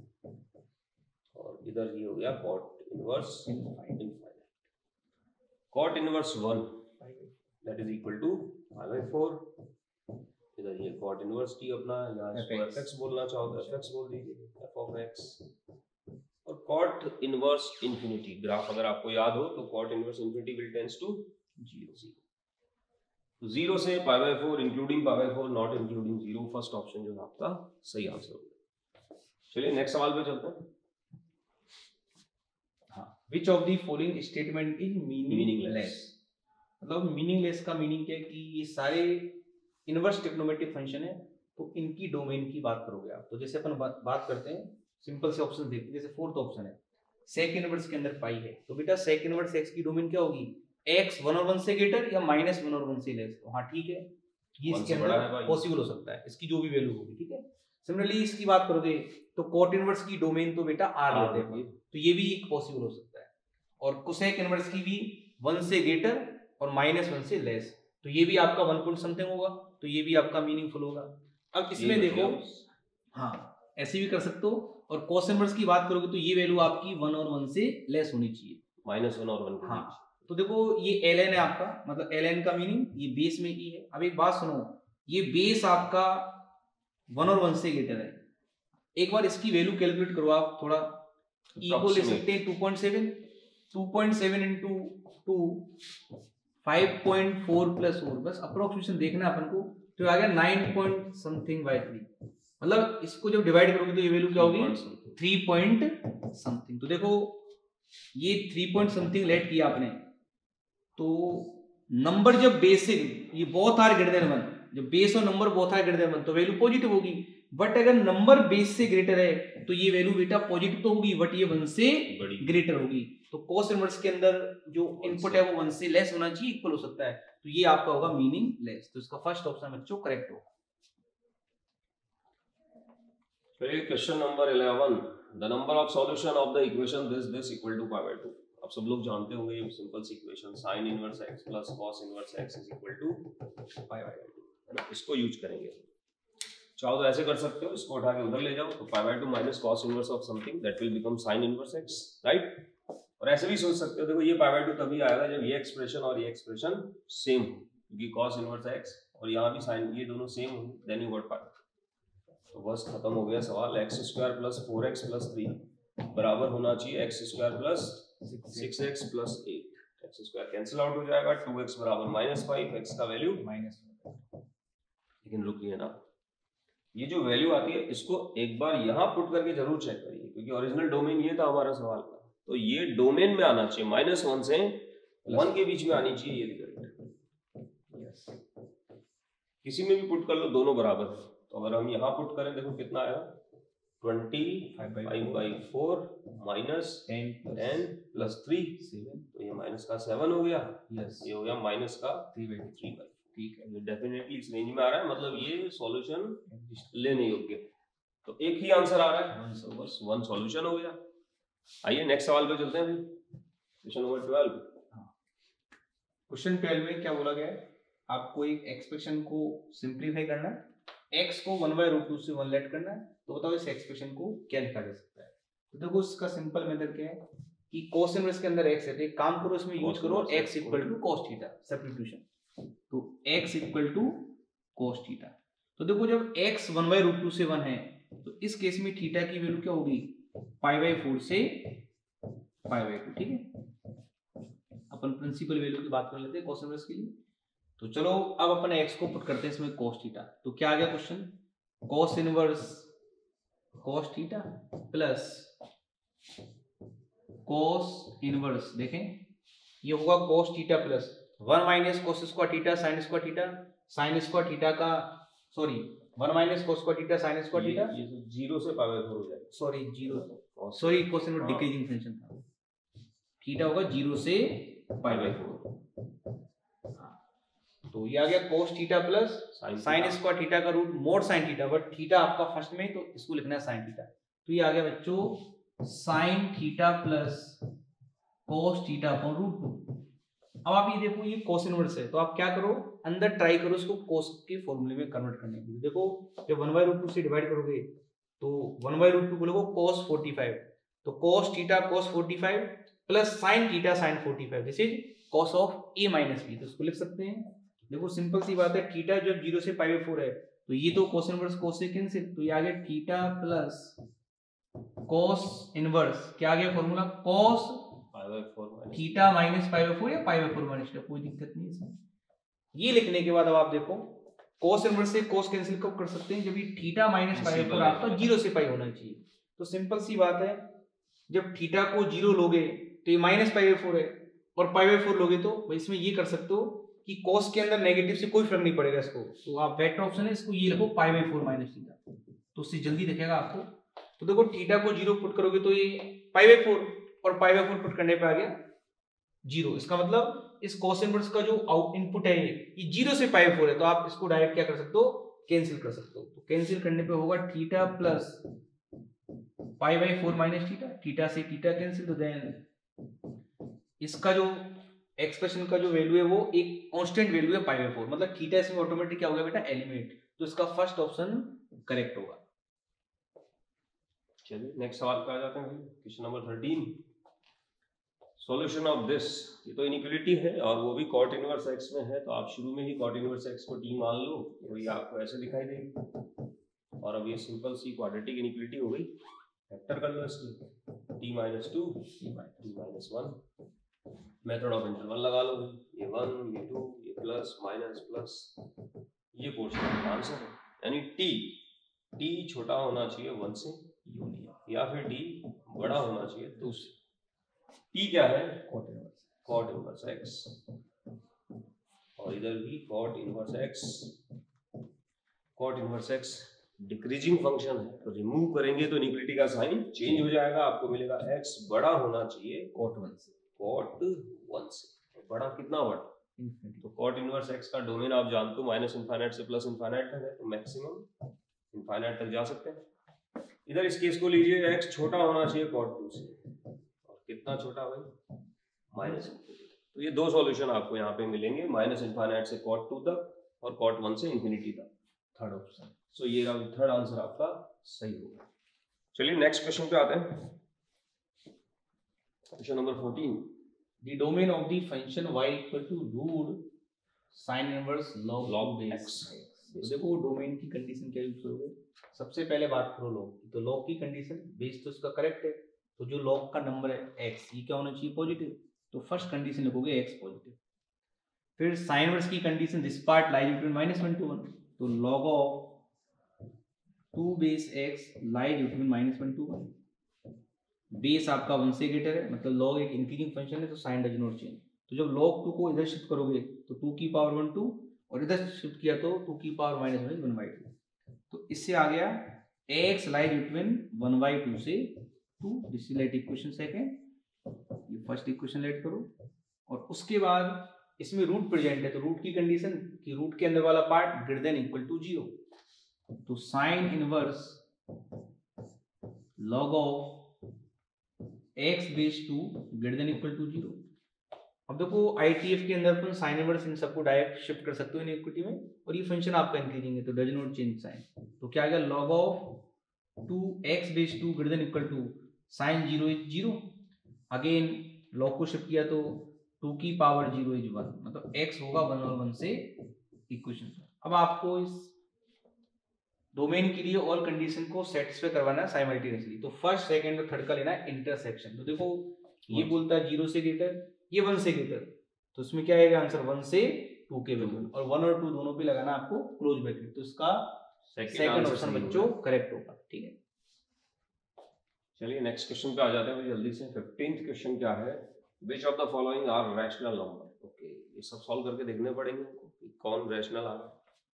और इधर ये हो गया cot inverse infinite. cot inverse 1 that is equal to pi by 4। इधर ये cot इनवर्स t अपना, या इसको fx बोलना चाहो तो fx बोल दीजिए, f of x। और cot इनवर्स इंफिनिटी ग्राफ अगर आपको याद हो तो cot inverse infinity will tends to 0। तो 0 से pi by 4 including pi by 4 not including 0, first option जो है आपका सही आंसर होगा। चलिए नेक्स्ट सवाल पे चलते हैं। हाँ, which of the following statement is meaningless. मतलब मीनिंगलेस का मीनिंग क्या है कि ये सारे इनवर्स ट्रिग्नोमेट्रिक फंक्शन है, तो इनकी डोमेन की बात करोगे आप। तो जैसे अपन बात करते हैं, सिंपल से ऑप्शन देखते हैं। जैसे फोर्थ ऑप्शन है सेक इनवर्स के अंदर पाई है, तो बेटा सेक इनवर्स एक्स की डोमेन क्या होगी, एक्स 1 और 1 से ग्रेटर या माइनस 1 और 1 से लेस। तो हाँ ठीक है, ये इसके अंदर पॉसिबल हो सकता है, इसकी जो भी वैल्यू होगी। ठीक है, सिमिलरली इसकी बात करोगे तो कोट इनवर्स की डोमेन तो बेटा आर लेते हैं, तो ये भी एक पॉसिबल हो सकता है। और कोसेक इनवर्स की भी 1 से ग्रेटर और माइनस 1 से लेस, तो ये भी आपका 1 पॉइंट समथिंग होगा, तो ये भी आपका मीनिंगफुल होगा। अब इसमें देखो, हाँ ऐसे भी कर सकते हो। और कोस इनवर्स की बात करोगे तो ये वैल्यू आपकी 1 और 1 से लेस होनी चाहिए, -1 और 1 के हाँ। तो देखो ये ln है आपका, मतलब ln का मीनिंग ये बेस में ही है। अब एक बात सुनो, ये बेस आपका 1 और 1 से ग्रेटर है। एक बार इसकी वैल्यू कैलकुलेट करो आप, थोड़ा इक्वल ले सकते हैं 2.7 इंटू 2 5.4 प्लस 4, बस अप्रोक्सीमेशन देखना अपन को, तो आ गया 9 पॉइंट समथिंग बाय 3। मतलब इसको जब डिवाइड करोगे तो ये वैल्यू क्या होगी, 3 पॉइंट समथिंग। तो देखो ये 3 पॉइंट समथिंग लेट किया आपने, तो नंबर जब बेसिक ये बोथ आर ग्रेटर देन 1, जब बेस और number both are greater than 1 तो वैल्यू पॉजिटिव होगी। बट अगर नंबर बेस से ग्रेटर है तो ये वैल्यू बेटा पॉजिटिव तो होगी, बट ये 1 से ग्रेटर होगी। तो कोस इनवर्स के अंदर जो इनपुट है वो 1 से लेस होना चाहिए, इक्वल हो सकता है, तो ये आपका होगा मीनिंग लेस। तो इसका फर्स्ट ऑप्शन बच्चों करेक्ट होगा। Question number 11, the number of solution of the equation this equal to pi by 2। आप सब लोग जानते होंगे ये सिंपल सी equation, sin inverse x plus cos inverse x is equal to pi by 2, है ना। इसको यूज करेंगे, चाहो तो ऐसे कर सकते हो, इसको उठा के उधर ले जाओ, तो pi by 2 minus cos inverse of something that will become sin inverse x, right. और ऐसे भी सोच सकते हो, देखो ये पाई बाय 2 तभी आएगा जब ये एक्सप्रेशन और ये एक्सप्रेशन सेम हो, क्योंकि cos इनवर्स x और यहाँ भी sin ये दोनों सेम हो, देन यू गॉट पाई। तो बस खत्म हो गया सवाल। x square plus 4x plus 3 बराबर होना चाहिए x square plus 6x plus 8। x square cancel out हो जाएगा, 2x बराबर -5, x का वैल्यू -1। लेकिन रुकिए ना, ये जो वैल्यू आती है इसको एक बार यहाँ पुट करके जरूर चेक करिए, क्योंकि ओरिजिनल डोमेन ये था हमारा सवाल का, तो ये डोमेन में आना चाहिए, -1 से 1 के बीच में आनी चाहिए ये रिजल्ट। किसी में भी पुट कर लो, दोनों बराबर है। तो अगर हम यहाँ पुट करें, देखो कितना आएगा, 25/4 माइनस 10 प्लस 3, तो ये माइनस का 7 हो गया, ये हो गया माइनस का 3/3। ठीक है, ये डेफिनेटली इस रेंज में आ रहा है, मतलब ये सॉल्यूशन लेने योग्य। तो एक ही आंसर आ रहा है, बस 1 सॉल्यूशन हो गया। आइए नेक्स्ट सवाल पे चलते हैं। Question number 12। क्वेश्चन 12 में क्या बोला गया है, आपको एक एक्सप्रेशन को सिंप्लीफाई करना है, x को 1/√2 से 1 लेट करना है। तो बताओ इस एक्सप्रेशन को क्या लिखा जा सकता है। तो देखो इसका सिंपल मेथड क्या है कि cos इनवर्स के अंदर x है, तो एक काम करो इसमें यूज करो x = cos थीटा, सब्स्टिट्यूशन। तो x = cos थीटा। तो देखो जब x 1/√2 से 1 है, तो इस केस में थीटा की वैल्यू क्या होगी, π/4 से π/2। ठीक है, अपन प्रिंसिपल वैल्यू की बात कर लेते हैं cos इनवर्स के लिए। तो चलो अब अपन x को पुट करते हैं इसमें cos थीटा। तो क्या आ गया question, cos inverse cos theta plus cos inverse, देखें ये होगा cos theta plus 1 minus cos square theta sin square theta, sin square theta का 1 minus cos square theta sin square theta, ये 0 से π/4 हो जाएगा, sorry cos inverse decreasing function था, theta होगा 0 से π/4। तो ये आ गया cos theta plus sin square theta का root mod sin theta, but theta आपका फर्स्ट में, तो इसको लिखना है sin थीटा। तो ये आ गया बच्चों sin theta plus cos theta upon √2। अब आप ये देखो ये cos इनवर्स है, तो आप क्या करो, अंदर ट्राई करो इसको cos के फॉर्मूले में कन्वर्ट करने के लिए। देखो जब 1/√2 से डिवाइड करोगे तो 1/√2 को लोगो cos 45, तो cos theta cos 45 plus sin theta sin 45, this is cos of a minus b। तो इसको लिख सकते हैं, देखो सिंपल सी बात है, थीटा जब 0 से π/4 है तो ये तो cos इनवर्स cos से कैंसिल, तो ये आ गया थीटा प्लस cos इनवर्स, क्या आ गया फॉर्मूला, cos π/4 थीटा माइनस π/4 या π/4 माइनस, कोई दिक्कत नहीं है इसमें। ये लिखने के बाद अब आप देखो cos इनवर्स से cos कैंसिल कब कर सकते हैं, जब ये थीटा माइनस पाई बाई 4 आपका 0 से पाई होना चाहिए। तो सिंपल सी बात है, जब थीटा को 0 लोगे तो ये माइनस पाई बाई 4 है, और पाई बाई 4 लोगे तो इसमें ये कर सकते हो कि cos के अंदर नेगेटिव से कोई फर्क नहीं पड़ेगा इसको, तो आप बेटर ऑप्शन है इसको ये लिखो पाई बाई 4 माइनस थीटा, तो उससे जल्दी दिखेगा आपको। तो देखो थीटा को 0 पुट करोगे तो ये पाई बाई 4, और पाई बाई 4 पुट करने पे आ गया 0। इसका मतलब इस cos इनवर्स का जो आउट इनपुट है ये 0 से पाई 4 है, तो आप इसको डायरेक्ट क्या कर सकते हो, कैंसिल कर सकते हो। तो कैंसिल करने पे होगा theta plus pi by 4 minus theta, theta से थीटा कैंसिल, तो देन इसका जो एक्सप्रेशन का जो वैल्यू है वो एक कांस्टेंट वैल्यू है पाई बाई 4, मतलब थीटा इसमें ऑटोमेटिक क्या हो गया बेटा, एलिमिनेट, तो इसका फर्स्ट ऑप्शन करेक्ट होगा। चलिए नेक्स्ट सवाल पे आ जाते हैं। Question number 13, solution of this. ये तो इनइक्वालिटी है और वो भी कॉट इनवर्स एक्स में है, तो आप शुरू में ही कॉट इनवर्स एक्स को टी मान लो, तो ये आपको ऐसे दिखाई देगी। और अब ये सिंपल सी क्वाड्रेटिक इनइक्वालिटी हो गई, फैक्टर कर लो इसकी, t minus 2 t minus 1, method of interval लगा लो, ये 1 ये 2 ये प्लस माइनस प्लस, ये पोर्शन का आंसर है। यानी टी छोटा होना चाहिए 1 से, या फिर टी बड़ा होना चाहिए 2 से। टी क्या है, कॉट इनवर्स एक्स, और इधर भी cot inverse x. Cot inverse x decreasing function है, तो रिमूव करेंगे तो इनइक्वालिटी का साइन चेंज हो जाएगा, आपको मिलेगा एक्स बड़ा होना चाहिए कॉट 1 से, कॉट 1 से। बड़ा कितना बड़ा, तो कॉट इनवर्स एक्स का डोमेन आप जानते हो माइनस इनफाइनाइट से प्लस इनफाइनाइट तक है, तो मैक्सिमम इनफाइनाइट तक जा सकते हैं। इधर इस केस को लीजिए, एक्स छोटा होना चाहिए कॉट 2 से, और कितना छोटा भाई, माइनस इनफिनिटी। तो ये दो सॉल्यूशन आपको यहाँ पे मिलेंगे, माइनस इनफाइनाइट से कॉट 2 तक और कॉट 1 से इन्फिनिटी तक, थर्ड ऑप्शन। सो ये थर्ड आंसर आपका सही होगा। चलिए नेक्स्ट क्वेश्चन पे आते हैं, question number 14, the domain of the function y equal to root sin inverse log x। तो देखो डोमेन की कंडीशन क्या यूज करोगे, सबसे पहले बात करो लॉग की, तो लॉग की कंडीशन बेस तो उसका करेक्ट है, तो जो लॉग का नंबर है x ये क्या होना चाहिए, पॉजिटिव, तो फर्स्ट कंडीशन लिखोगे x पॉजिटिव। फिर साइन इनवर्स की condition this part lies between -1 to 1, तो log of 2 base x lies between -1 to 1। Base आपका 1 से ग्रेटर है, मतलब log एक इंक्रीजिंग फंक्शन है, तो साइन डज नॉट चेंज। तो जब log 2 को इधर शिफ्ट करोगे तो 2 की पावर 1 2, और इधर शिफ्ट किया तो 2 की पावर -1/2, तो इससे आ गया x लाइज बिटवीन 1/2 से 2, this is like equation second. ये फर्स्ट इक्वेशन लेट करो, और उसके बाद इसमें रूट प्रेजेंट है, तो रूट की कंडीशन कि रूट के अंदर वाला part greater than equal to 0, तो sine inverse log of x base 2 greater than equal to 0। अब देखो ITF के अंदर अपन साइन इनवर्स इन सबको डायरेक्ट शिफ्ट कर सकते हो इनइक्वालिटी में, और ये फंक्शन आपका इंक्रीजिंग है तो डज नॉट चेंज साइन, तो क्या आ गया log of 2x base 2 greater than equal to sine 0 is 0। Again log को शिफ्ट किया तो 2 की पावर 0 इज 1, मतलब x होगा 1 और 1 से इक्वेशन। अब आपको इस डोमेन के लिए ऑल कंडीशन को सेटिस्फाई करवाना है साइमल्टेनियसली, तो फर्स्ट सेकंड और थर्ड का लेना है इंटरसेक्शन। तो देखो ये बोलता है 0 से ग्रेटर, ये 1 से ग्रेटर, तो इसमें क्या आएगा आंसर 1 से 2 के वैल्यू, और 1 और 2 दोनों पे लगाना आपको क्लोज ब्रैकेट, तो इसका सेकंड ऑप्शन बच्चों करेक्ट होगा। ठीक है, चलिए नेक्स्ट क्वेश्चन पे आ जाते हैं जल्दी से। 15th क्वेश्चन क्या है, which of the following are rational number. Okay, ये सब सॉल्व करके देखने पड़ेंगे कि कौन रैशनल आ रहा है।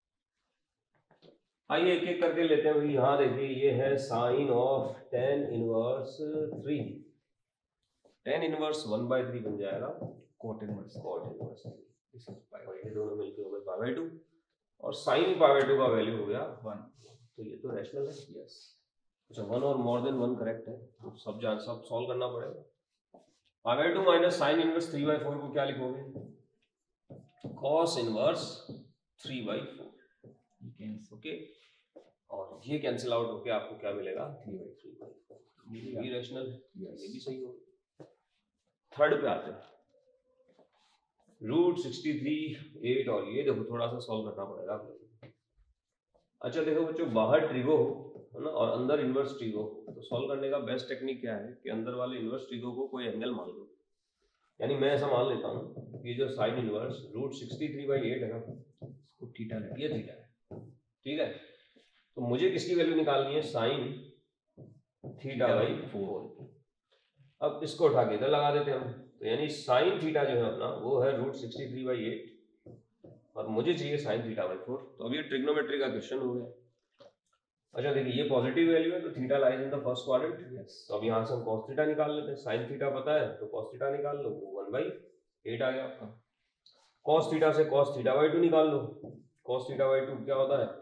आइए एक एक करके लेते हैं। यहाँ देखिए ये है sine of tan inverse 3, tan inverse 1/3 बन जाएगा cot inverse 3, this is pi, ये दोनों मिलके हो गए पाई/2, और साइन पाई/2 का वैल्यू हो गया 1, तो ये तो रैशनल है। यस, अच्छा 1 और मोर देन 1 करेक्ट है, तो सब सॉल्व करना पड़ेगा। पाई/2 माइनस साइन इनवर्स 3/4 को क्या लिखोगे, cos इनवर्स 3/4। ओके, और ये कैंसिल आउट होके आपको क्या मिलेगा 3/3/4, ये भी रैशनल है, ये भी सही होगा। थर्ड पे आते हैं, रूट 63 8, और ये देखो थोड़ा सा सॉल्व करना पड़ेगा आपको। अच्छा देखो बच्चों, बाहर ट्रिगो हो ना और अंदर इनवर्स ट्रिगो हो, तो सॉल्व करने का बेस्ट टेक्निक क्या है कि अंदर वाले इनवर्स ट्रिगो को कोई एंगल मान लो, यानी मैं ऐसा मान लेता हूँ कि जो साइन इनवर्स √63/8 है ना, उसको थीटा ये थीटा है, ठीक है। तो मुझे किसकी वैल्यू निकालनी है, साइन θ/4। अब इसको उठा के इधर लगा देते हैं हम, तो यानी साइन थीटा जो है अपना वो है √63/8 और मुझे चाहिए साइन θ/4। तो अब ये ट्रिग्नोमेट्री का क्वेश्चन हो गया। अच्छा देखिए, ये पॉजिटिव वैल्यू है तो theta lies in the first quadrant. तो अब यहाँ से हम cos थीटा निकाल लेते हैं। साइन थीटा पता है तो cos थीटा निकाल लो, वो 1/8 आ गया आपका। cos थीटा से cos θ/2 निकाल लो। cos θ/2 क्या होता है,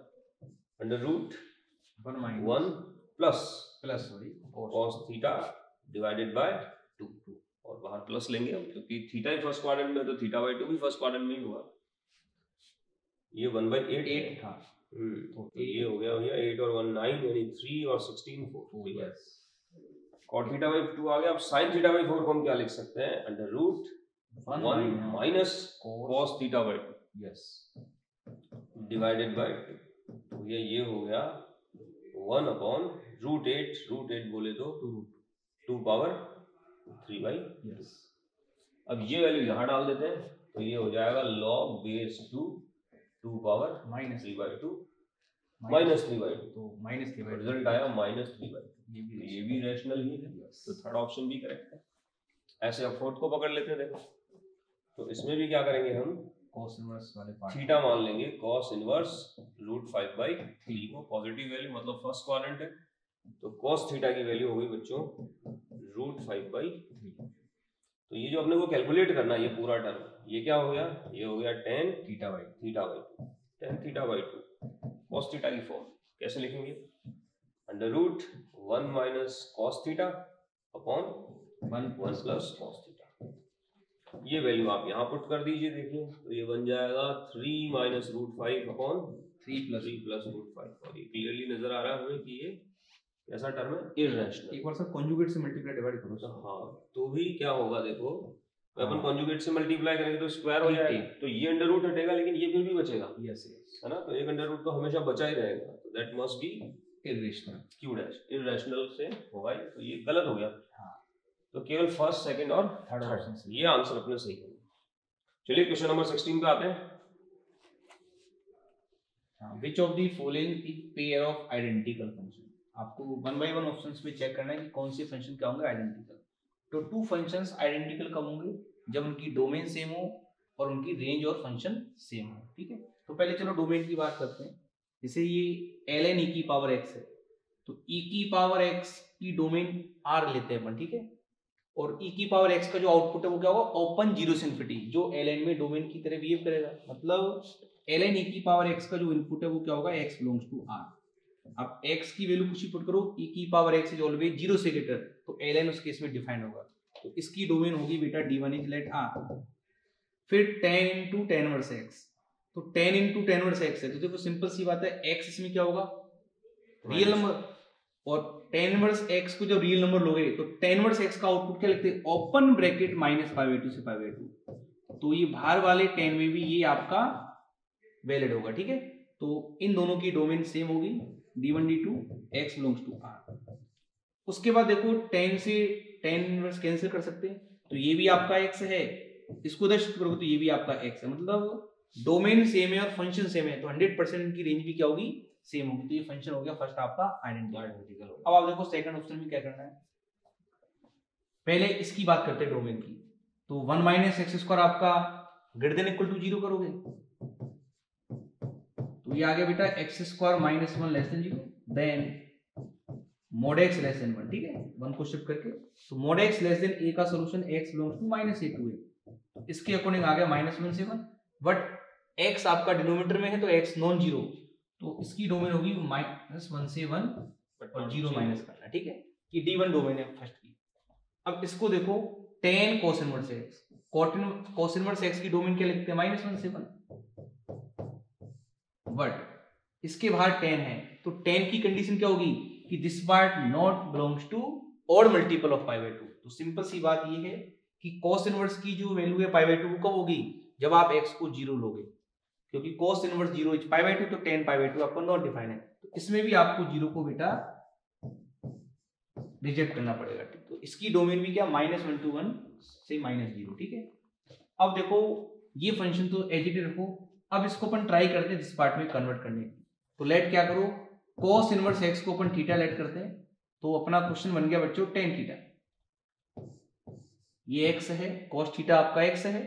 √1 plus cos theta divided by 2, और बाहर प्लस लेंगे हम क्योंकि थीटा ही फर्स्ट क्वाड्रेंट में, तो θ/2 भी फर्स्ट क्वाड्रेंट में ही हुआ। ये 1/8 था। तो ये हो गया भैया 8 और 1 9, यानी 3 और 16 4। cot θ/2 आ गया। अब sin θ/4 को हम क्या लिख सकते हैं, √1 माइनस cos θ/2 डिवाइडेड बाय 2। तो ये हो गया 1/√8, √8 बोले तो 2 पावर 3/2। अब ये वैल्यू यहाँ डाल देते हैं तो ये हो जाएगा log बेस 2 पावर -3/2 -3/2। तो -3/2 रिजल्ट आया -3/2। ये भी रैशनल ही है, तो थर्ड ऑप्शन भी करेक्ट है। ऐसे अब फोर्थ को पकड़ लेते हैं। देखो तो इसमें भी क्या करेंगे हम, cos इनवर्स वाले पार्ट थीटा मान लेंगे cos इनवर्स √5/3 को पॉजिटिव वैल्यू मतलब फर्स्ट क्वाड्रेंट है, तो cos थीटा की वैल्यू हो गई बच्चों √5/3। तो ये जो अपने को कैलकुलेट करना है ये पूरा टर्म, ये क्या हो गया, ये हो गया tan θ/2 tan θ/2 cos थीटा की फॉर्म कैसे लिखेंगे, √1 minus cos theta upon 1 plus cos theta. ये वैल्यू आप यहाँ पुट कर दीजिए। देखिए तो ये बन जाएगा 3 माइनस √5 अपॉन 3 प्लस √5। और ये क्लियरली नजर आ रहा है हमें कि ये कैसा टर्म है, इररेशनल। एक बार सर कॉन्जुगेट से मल्टीप्लाई डिवाइड करो। तो हाँ, तो भी क्या होगा देखो, तो अपन कॉन्जुगेट से मल्टीप्लाई करेंगे तो स्क्वायर हो जाएगा, तो ये अंडर रूट हटेगा लेकिन ये फिर भी बचेगा। यस है ना, तो एक अंडर रूट तो हमेशा बचा ही रहेगा, तो that must be irrational. Q dash irrational से होगा, तो ये गलत हो गया। हाँ, तो केवल फर्स्ट सेकंड और थर्ड ऑप्शन से ये आंसर अपने सही है। चलिए क्वेश्चन नंबर 16 पे आते हैं। Which of the following is pair of identical function. आपको 1 बाय 1 ऑप्शंस पे चेक करना है कि कौन से फंक्शन क्या होंगे आइडेंटिकल। तो 2 फंक्शंस आइडेंटिकल कब होंगे, जब उनकी डोमेन सेम हो और उनकी रेंज और फंक्शन सेम हो। ठीक है, तो पहले चलो डोमेन की बात करते हैं। जैसे ये ln e की पावर x है, तो e की पावर x की डोमेन r लेते हैं अपन। ठीक है, और e की पावर x का जो आउटपुट है वो क्या होगा, ओपन 0 से इनफिनिटी, जो ln में डोमेन की तरह बिहेव करेगा। मतलब ln e की पावर x का जो इनपुट है वो क्या होगा, x बिलोंग्स टू r। अब x की वैल्यू कुछ ही पुट करो, e की पावर x इज ऑलवेज 0 से ग्रेटर, तो ln उस केस में डिफाइन होगा। तो इसकी डोमेन होगी बेटा d1 इज लेट r। फिर tan into tan inverse x, तो tan into tan inverse x है, तो देखो सिंपल सी बात है, x इसमें क्या होगा, रियल नंबर, और tan इनवर्स x को जब रियल नंबर लोगे तो tan इनवर्स x का आउटपुट क्या लिखते हैं, ओपन ब्रैकेट -π/2 से π/2। तो ये बाहर वाले tan में भी ये आपका वैलिड होगा। ठीक है, तो इन दोनों की डोमेन सेम होगी, d1 d2 x belongs to r। उसके बाद देखो tan से tan इनवर्स कैंसिल कर सकते हैं, तो ये भी आपका x है, इसको उधर शिफ्ट करोगे तो ये भी आपका x है। मतलब डोमेन सेम है और फंक्शन सेम है, तो 100% इनकी रेंज भी क्या होगी, सेम होगी। तो ये फंक्शन हो गया फर्स्ट आपका आइडेंटिकल। अब आप देखो सेकंड ऑप्शन में क्या करना है, पहले इसकी बात करते हैं डोमेन की। तो 1 माइनस एक्स स्क्वायर आपका ग्रेटर देन इक्वल टू 0 करोगे, तो ये आ गया बेटा x square minus 1 less than 0, then mod x less than 1। ठीक है, 1 को शिफ्ट करके, तो mod x less than a का solution x belongs to -a to a। तो इसके अकॉर्डिंग आ गया -1 से 1, बट x आपका डिनोमिनेटर में है तो x नॉन जीरो, तो इसकी डोमेन होगी -1 से 1 और 0 माइनस करना। ठीक है, ये d1 डोमेन है फर्स्ट की। अब इसको देखो tan cos inverse x, cos inverse x की डोमेन क्या लिखते हैं, -1 से 1, बट इसके बाहर tan है, तो tan की कंडीशन क्या होगी कि this part not belongs to odd multiple of π/2। तो सिंपल सी बात ये है कि cos इनवर्स की जो वैल्यू है π/2 कब होगी, जब आप x को 0 लोगे, क्योंकि cos इनवर्स 0 इज π/2, तो tan π/2 आपको नॉट डिफाइन है। तो इसमें भी आपको 0 को बेटा रिजेक्ट करना पड़ेगा। तो तो इसकी डोमेन भी क्या -1 to 1 से -0, ठीक है। अब देखो ये फंक्शन तो एज इट इज रखो, अब इसको अपन ट्राई करते हैं दिस पार्ट में कन्वर्ट करने की। तो लेट क्या करो, cos इनवर्स x को अपन थीटा लेट करते हैं, तो अपना क्वेश्चन बन गया बच्चों tan थीटा। ये x है, cos थीटा आपका x है,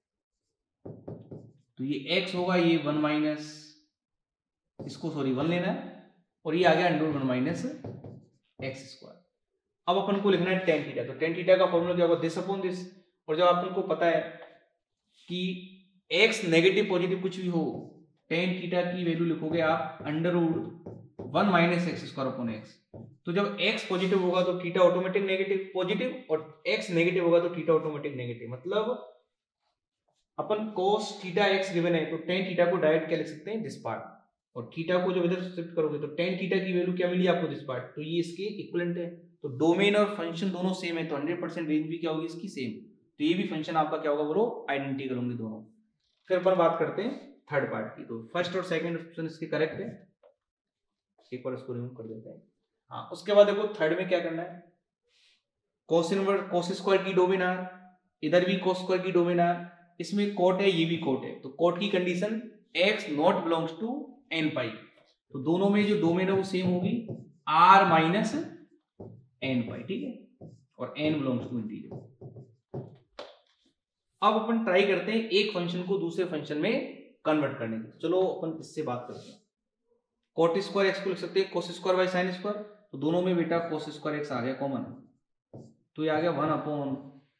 तो ये x होगा, ये 1 माइनस इसको सॉरी 1 लेना है, और ये आ गया √1 माइनस एक्स स्क्वायर। अब अपन को लिखना है tan थीटा, तो tan थीटा का फॉर्मूला क्या होगा, दिस अपॉन दिस। और जब अपन को पता है कि x नेगेटिव पॉजिटिव कुछ भी हो, tan थीटा की वैल्यू लिखोगे आप √1 minus x square upon x. तो जब x पॉजिटिव होगा तो थीटा ऑटोमेटिक नेगेटिव पॉजिटिव, और x नेगेटिव होगा तो थीटा ऑटोमेटिक नेगेटिव। मतलब अपन cos थीटा x गिवन है, तो tan थीटा को डायरेक्ट क्या लिख सकते हैं, दिस पार्ट, और थीटा को जब इधर शिफ्ट करोगे तो tan थीटा की वैल्यू क्या मिली आपको, दिस पार्ट, तो ये इसके इक्विवेलेंट है। तो डोमेन और फंक्शन दोनों सेम है, तो 100% रेंज भी क्या होगी इसकी, सेम। तो ये भी फंक्शन आपका क्या होगा बोलो, आइडेंटिकल होंगे दोनों। फिर अपन बात करते हैं थर्ड पार्ट की। तो फर्स्ट और सेकंड ऑप्शन इसके करेक्ट है, एक बार इसको रिमूव कर देते हैं। हाँ, उसके बाद देखो थर्ड में क्या करना है, cos इनवर्स cos स्क्वायर की डोमेन आर, इधर भी cos स्क्वायर की डोमेन आर, इसमें कोट है, ये भी कोट है, तो कोट की condition x not belongs to n pi, तो दोनों में जो डोमेन है वो सेम होगी, r माइनस n पाई, ठीक है, और n बिलोंग्स टू इंटीजर। अब अपन ट्राई करते हैं एक फंक्शन को दूसरे फंक्शन में कन्वर्ट करने की। चलो अपन इससे बात करते हैं। कोट स्क्वायर एक्स को लिख सकते हैं cos square by sine square, तो दोनों में बेटा कोस स्क्वायर एक्स आ गया कॉमन, तो ये आ गया 1 upon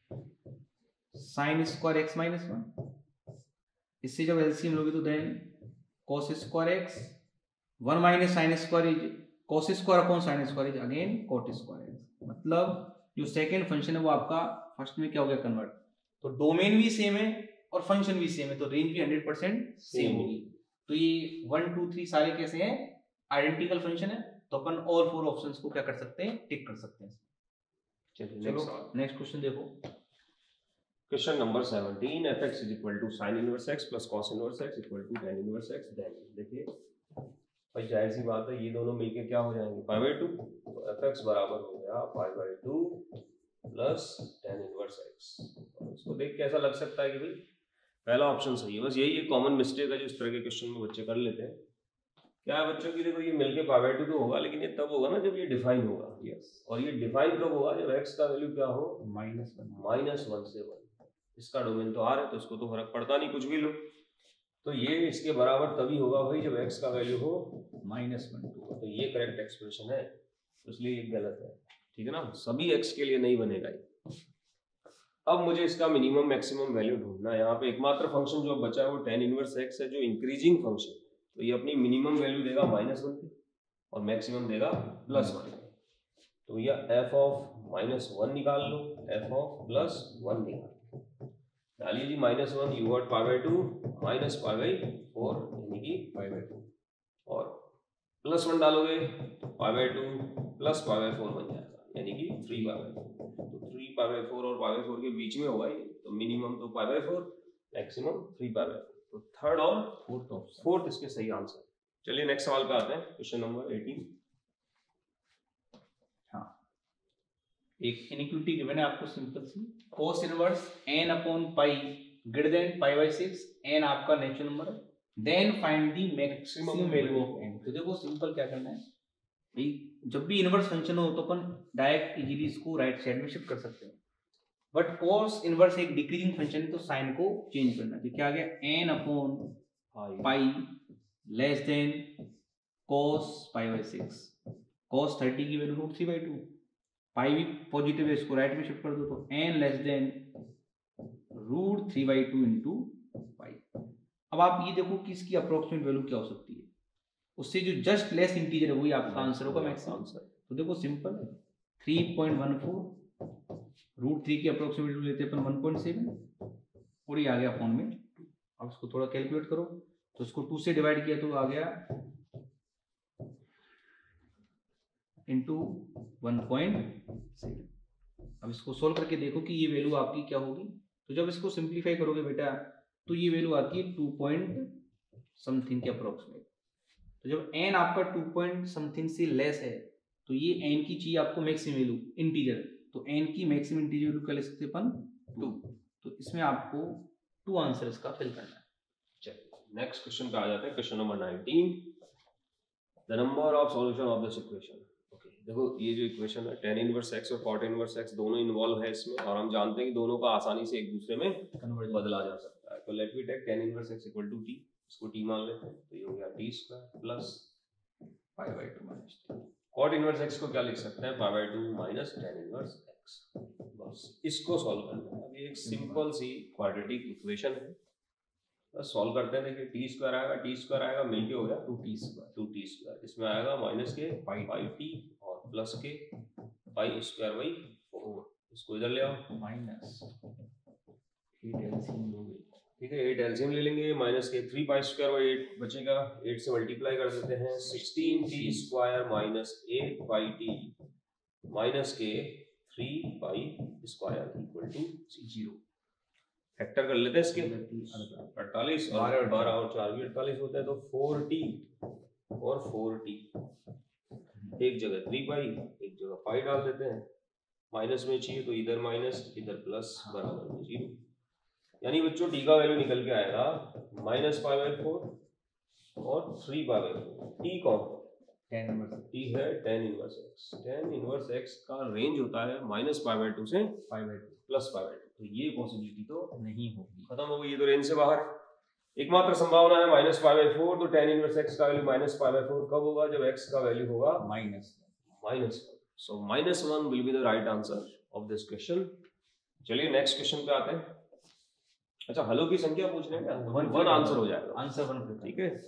sine square x minus 1। इससे जब एलसीएम लोगे तो then cos square x 1 minus sine square is cos square upon sine square is again cot square x. मतलब जो सेकंड फंक्शन है वो आपका फर्स्ट में क्या हो गया, कन्वर्ट। तो डोमेन भी सेम है और फंक्शन भी सेम है, तो रेंज भी 100% सेम होगी। तो ये 1 2 3 सारे कैसे हैं, आइडेंटिकल फंक्शन है, तो अपन ऑल 4 ऑप्शंस को क्या कर सकते हैं, टिक कर सकते हैं। चलिए नेक्स्ट क्वेश्चन देखो, question number 17, fx is equal to sin inverse x plus cos inverse x equal to tan inverse x। Then देखिए भाई जाहिर सी बात है ये दोनों मिलके क्या हो जाएंगे, π/2, तो fx बराबर हो गया π/2 प्लस tan इनवर्स x। इसको देख के ऐसा लग सकता है कि भाई पहला ऑप्शन सही है, बस यही एक कॉमन मिस्टेक है जो इस तरह के क्वेश्चन में बच्चे कर लेते हैं। क्या है बच्चों की, देखो ये मिलके π/2 तो होगा, लेकिन ये तब होगा ना जब ये डिफाइन होगा। यस, और ये डिफाइन कब होगा, जब x का वैल्यू क्या हो, -1 से 1। इसका डोमेन तो r है, तो इसको तो फर्क पड़ता नहीं कुछ भी लो, तो ये इसके बराबर तभी होगा भाई जब x का वैल्यू हो -1 to 1। तो ये करेक्ट एक्सप्रेशन है, तो इसलिए ये गलत है, ठीक है ना, सभी x के लिए नहीं बनेगा ये। अब मुझे इसका मिनिमम मैक्सिमम वैल्यू ढूंढना है। यहाँ पे एकमात्र फंक्शन जो बचा है वो tan इनवर्स x है, जो इंक्रीजिंग फंक्शन, तो ये अपनी मिनिमम वैल्यू देगा -1 पे और मैक्सिमम देगा +1। तो या f ऑफ -1 निकाल लो, f ऑफ +1 निकाल डालिए जी, -1 यू गॉट π/2 माइनस π/4 यानी कि π/2, और +1 डालोगे π/2 प्लस π/4 बन जाएगा यानी कि 3/4। तो 3/4 और π/4 के बीच में होगा ये, तो मिनिमम तो π/4, मैक्सिमम 3/4। तो थर्ड और फोर्थ इसके सही आंसर। चलिए नेक्स्ट सवाल पे आते हैं, क्वेश्चन नंबर 18। हाँ, एक इनइक्वालिटी गिवन है आपको सिंपल सी, cos inverse n upon pi greater than π/6, n आपका नेचुरल नंबर है, then find the maximum value of n। तो देखो सिंपल क्या करना है, जब भी इनवर्स फंक्शन हो तो अपन डायरेक्ट इजीली इसको राइट साइड में शिफ्ट कर सकते हैं, बट cos इनवर्स एक डिक्रीजिंग फंक्शन है तो साइन को चेंज करना है। तो क्या आ गया, n upon pi less than cos π/6, cos 30 की वैल्यू √3/2, पाई भी पॉजिटिव है, इसको राइट में शिफ्ट कर दो, तो n less than √3/2 into pi. अब आप ये देखो कि इसकी अप्रोक्सीमेट वैल्यू क्या हो सकती है, उससे जो जस्ट लेस इंटीजर है वही आपका आंसर होगा मैक्सिमम आंसर। तो देखो सिंपल है, 3.14 √3 की अप्रोक्सीमेट वैल्यू लेते हैं अपन 1.7, और ये आ गया अपॉन में 2। अब इसको थोड़ा कैलकुलेट करो, तो इसको 2 से डिवाइड किया तो आ गया इंटू 1.7। अब इसको सोल्व करके देखो कि ये वैल्यू आपकी क्या होगी। तो जब इसको सिंप्लीफाई करोगे बेटा तो ये वैल्यू आती है 2 पॉइंट समथिंग के अप्रोक्सीमेट। तो जब n आपका 2 पॉइंट समथिंग से लेस है तो ये n की चाहिए आपको मैक्सिमम वैल्यू इंटीजर, तो n की मैक्सिमम इंटीजर वैल्यू क्या ले सकते हैं अपन 2। तो इसमें आपको 2 आंसर इसका फिल करना है। चलिए नेक्स्ट क्वेश्चन पे आ जाते हैं, question number 19, the number of solution of this equation. Okay, देखो ये जो इक्वेशन है tan इनवर्स x और cot इनवर्स x दोनों इन्वॉल्व है इसमें, और हम जानते हैं कि दोनों का आसानी से एक दूसरे में कन्वर्ट बदला जा सकता है। तो let we take tan inverse x equal to t, इसको t मान लेते हैं, तो ये हो गया t square plus pi by 2 minus t। cot inverse x को क्या लिख सकते हैं, pi by 2 minus tan inverse x। बस इसको सॉल्व करना है। अब ये एक सिंपल सी क्वाड्रेटिक इक्वेशन है, बस सॉल्व करते हैं। देखिए t स्क्वायर आएगा मिलके हो गया 2t स्क्वायर, इसमें आएगा माइनस के 5t और प्लस के पाई स्क्वायर बाई 4। इसको इधर ले आओ, माइनस 8 एलसीएम लोगे, ठीक है 8 एलसीएम ले लेंगे, माइनस के 3 पाई स्क्वायर बाई 8 बचेगा, 8 से मल्टीप्लाई कर देते हैं, 16t square minus 8 pi t minus के 3 pi square equal to 0। Factor कर लेते हैं इसके, 48 और 12 और 4 भी 48 होते हैं, तो 4t और 4t, एक जगह 3 पाई एक जगह पाई डाल देते हैं, माइनस में चाहिए तो इधर माइनस इधर प्लस बराबर में 0। यानी बच्चों t का वैल्यू निकल के आएगा माइनस पाई बाय 4 और 3 पाई बाय 4। t कौन t है tan inverse x। tan inverse x का रेंज होता है माइनस पाई बाय 2 से pi by 2 plus pi by 2, तो ये पॉसिबिलिटी तो नहीं होगी, खत्म हो गई, ये तो रेंज से बाहर। एकमात्र संभावना है माइनस पाई बाय 4, तो tan इनवर्स x का वैल्यू माइनस पाई बाय 4 कब होगा, जब x का वैल्यू होगा minus 1। So minus 1 will be the right answer of this question. चलिए नेक्स्ट क्वेश्चन पे आते हैं। अच्छा, हलों की संख्या पूछ रहे हैं क्या, 1 आंसर हो जाएगा, आंसर 1, ठीक है।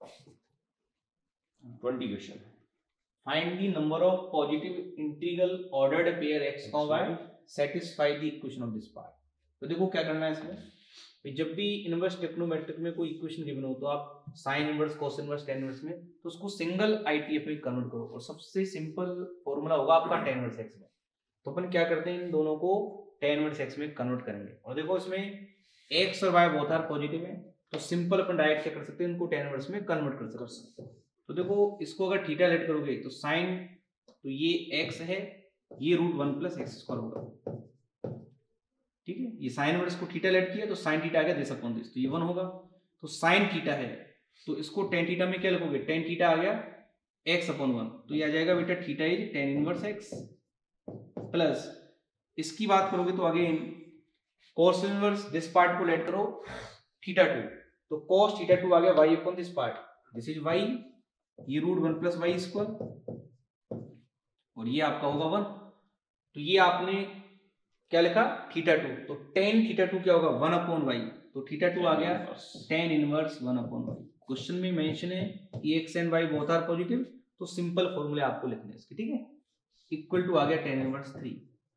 20 question, find the number of positive integral ordered pair x, y satisfy the equation of this part. तो देखो क्या करना है इसमें, जब भी इनवर्स टेक्नोमेट्रिक में कोई इक्वेशन गिवन हो तो आप sine inverse, cos inverse, tan inverse में तो उसको सिंगल आईटीएफ में कन्वर्ट करो, और सबसे सिंपल फॉर्मूला होगा आपका tan इनवर्स x में। तो अपन क्या करते हैं, इन दोनों को tan इनवर्स x में कन्वर्ट करेंगे, और देखो इसमें x और y बोथ आर पॉजिटिव है, तो सिंपल अपन डायरेक्ट क्या कर सकते हैं, इनको tan इनवर्स में कन्वर्ट कर सकते हैं। तो देखो इसको अगर थीटा लेट करोगे तो साइन, तो ये x है, ये √1 प्लस एक्स स्क्वायर होगा, ठीक है। ये साइन इनवर्स को थीटा लेट किया तो साइन थीटा आ गया दिस अपॉन दिस, तो ये 1 होगा। तो साइन थीटा है तो इसको tan थीटा में क्या लिखोगे, tan थीटा आ गया x अपॉन 1, तो ये आ जाएगा बेटा theta is tan inverse x, plus इसकी बात करोगे तो again cos inverse this part को लेट करो थीटा 2, तो cos थीटा 2 आ गया y upon this part, this is y, ये √1 प्लस वाई स्क्वायर, और ये आपका होगा 1। तो ये आपने क्या लिखा, थीटा 2, तो tan थीटा 2 क्या होगा 1 अपॉन वाई, तो थीटा 2 आ गया tan inverse 1 upon y. Question में मेंशन है कि x and y both are positive, तो सिंपल फॉर्मूले आपको लिखने हैं इसके, ठीक है। इक्वल टू आ गया tan इनवर्स 3।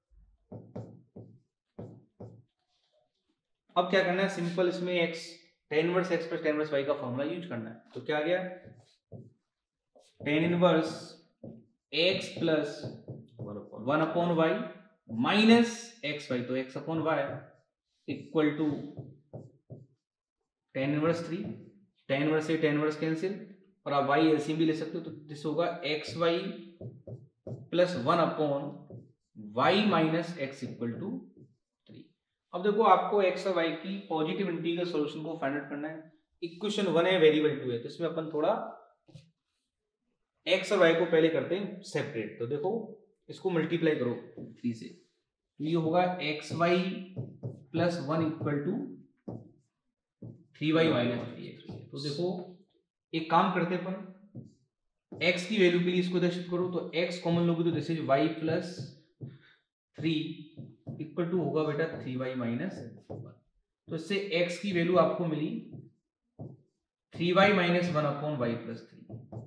अब क्या करना है, सिंपल इसमें tan inverse x plus tan inverse y का फॉर्मूला यूज करना है। तो क्या आ गया, tan inverse x plus 1 upon y minus x y, तो x upon y equal to tan inverse 3, tan inverse से tan इनवर्स कैंसिल, और आप y एलसीएम भी ले सकते हो, तो दिस होगा x y plus 1 upon y minus x equal to 3। अब देखो आपको x और y की पॉजिटिव इंटीग्रल सॉल्यूशन को फाइंड आउट करना है। इक्वेशन 1 है, वेरिएबल 2 है, तो इसमें अपन थोड़ा x और y को पहले करते हैं सेपरेट। तो देखो इसको मल्टीप्लाई करो 3 से, तो ये होगा x y plus 1 equal to 3y minus 3x। तो देखो एक काम करते अपन, x की वैल्यू के लिए इसको इधर शिफ्ट करो, तो x कॉमन लोगे तो this is y plus 3 equal to होगा बेटा 3y माइनस 1। तो इससे x की वैल्यू आपको मिली 3y minus 1 upon y plus 3।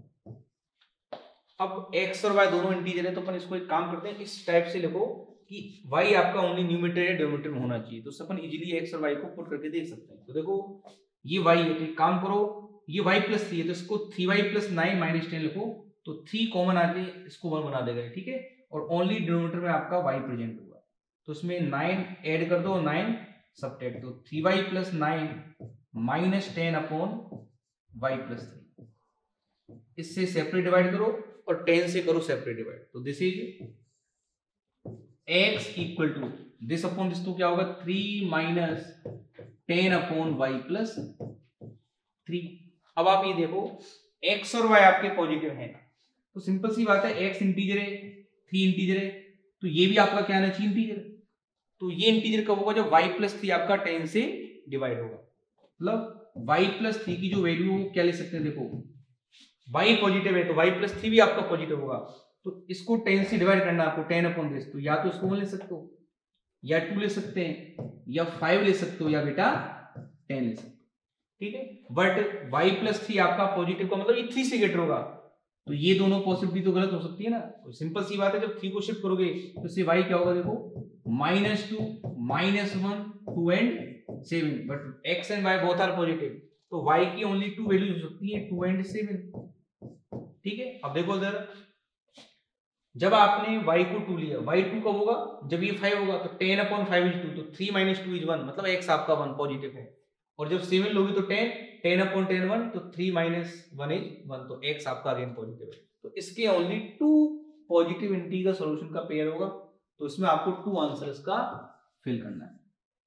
अब x और y दोनों इंटीजर है, तो अपन इसको एक काम करते हैं, इस टाइप से लिखो कि y आपका ओनली न्यूमरेटर या डिनोमिनेटर में होना चाहिए, तो अपन इजीली x और y को पुट करके देख सकते हैं। तो देखो ये y है, तो एक काम करो, ये y प्लस 3 है, तो इसको 3y प्लस 9 माइनस 10 लिखो, तो 3 कॉमन आके इसको 1 बना देगा, ठीक है। और ओनली डिनोमिनेटर में आपका y प्रेजेंट होगा, तो इसमें 9 ऐड कर दो, 9 सबट्रैक्ट, तो 3y plus 9 minus 10 upon y plus 3। इससे सेपरेट डिवाइड करो और 10 से करो सेपरेट डिवाइड, तो this is x equal to this upon this, तो क्या होगा 3 माइनस 10 अपॉन y प्लस 3। अब आप ये देखो x और y आपके पॉजिटिव हैं, तो सिंपल सी बात है x इंटीजर है, 3 इंटीजर है, तो ये भी आपका क्या आना चाहिए इंटीजर। तो ये इंटीजर कब होगा जब y प्लस 3 आपका 10 से डिवाइड होगा, मतलब y प्लस 3 की जो वैल्यू है वो क्या ले सकते हैं, देखो y पॉजिटिव है तो y प्लस 3 भी आपका पॉजिटिव होगा, तो इसको 10 से डिवाइड करना आपको 10 अपॉन दिस, तो या तो इसको 1 ले सकते हो या 2 ले सकते हैं या 5 ले सकते हो या बेटा 10 ले सकते हो, ठीक है। बट y प्लस 3 आपका पॉजिटिव का मतलब ये 3 से ग्रेटर होगा, तो ये दोनों पॉसिबिलिटी तो गलत हो सकती है ना। तो सिंपल सी बात है जब 3 को शिफ्ट करोगे तो इससे y क्या होगा, देखो -2 -1 2 and 7, but x and y both are positive, तो y की ओनली 2 वैल्यूज हो सकती है 2 एंड 7, ठीक है। अब देखो इधर जब आपने y को 2 लिया, y 2 कब होगा जब ये 5 होगा, तो 10 अपॉन 5 इज 2, तो 3 माइनस 2 इज 1, मतलब x आपका 1 पॉजिटिव है। और जब 7 लोगे तो 10 अपॉन 10 1, तो 3 माइनस 1 इज 1, तो x आपका अगेन पॉजिटिव है। तो इसके ओनली 2 पॉजिटिव इंटीजर सॉल्यूशन का पेयर होगा, तो इसमें आपको 2 आंसर्स का फिल करना है।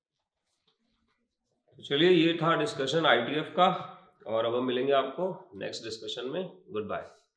चलिए ये था डिस्कशन ITF का, और अब हम मिलेंगे आपको नेक्स्ट डिस्कशन में। Good bye.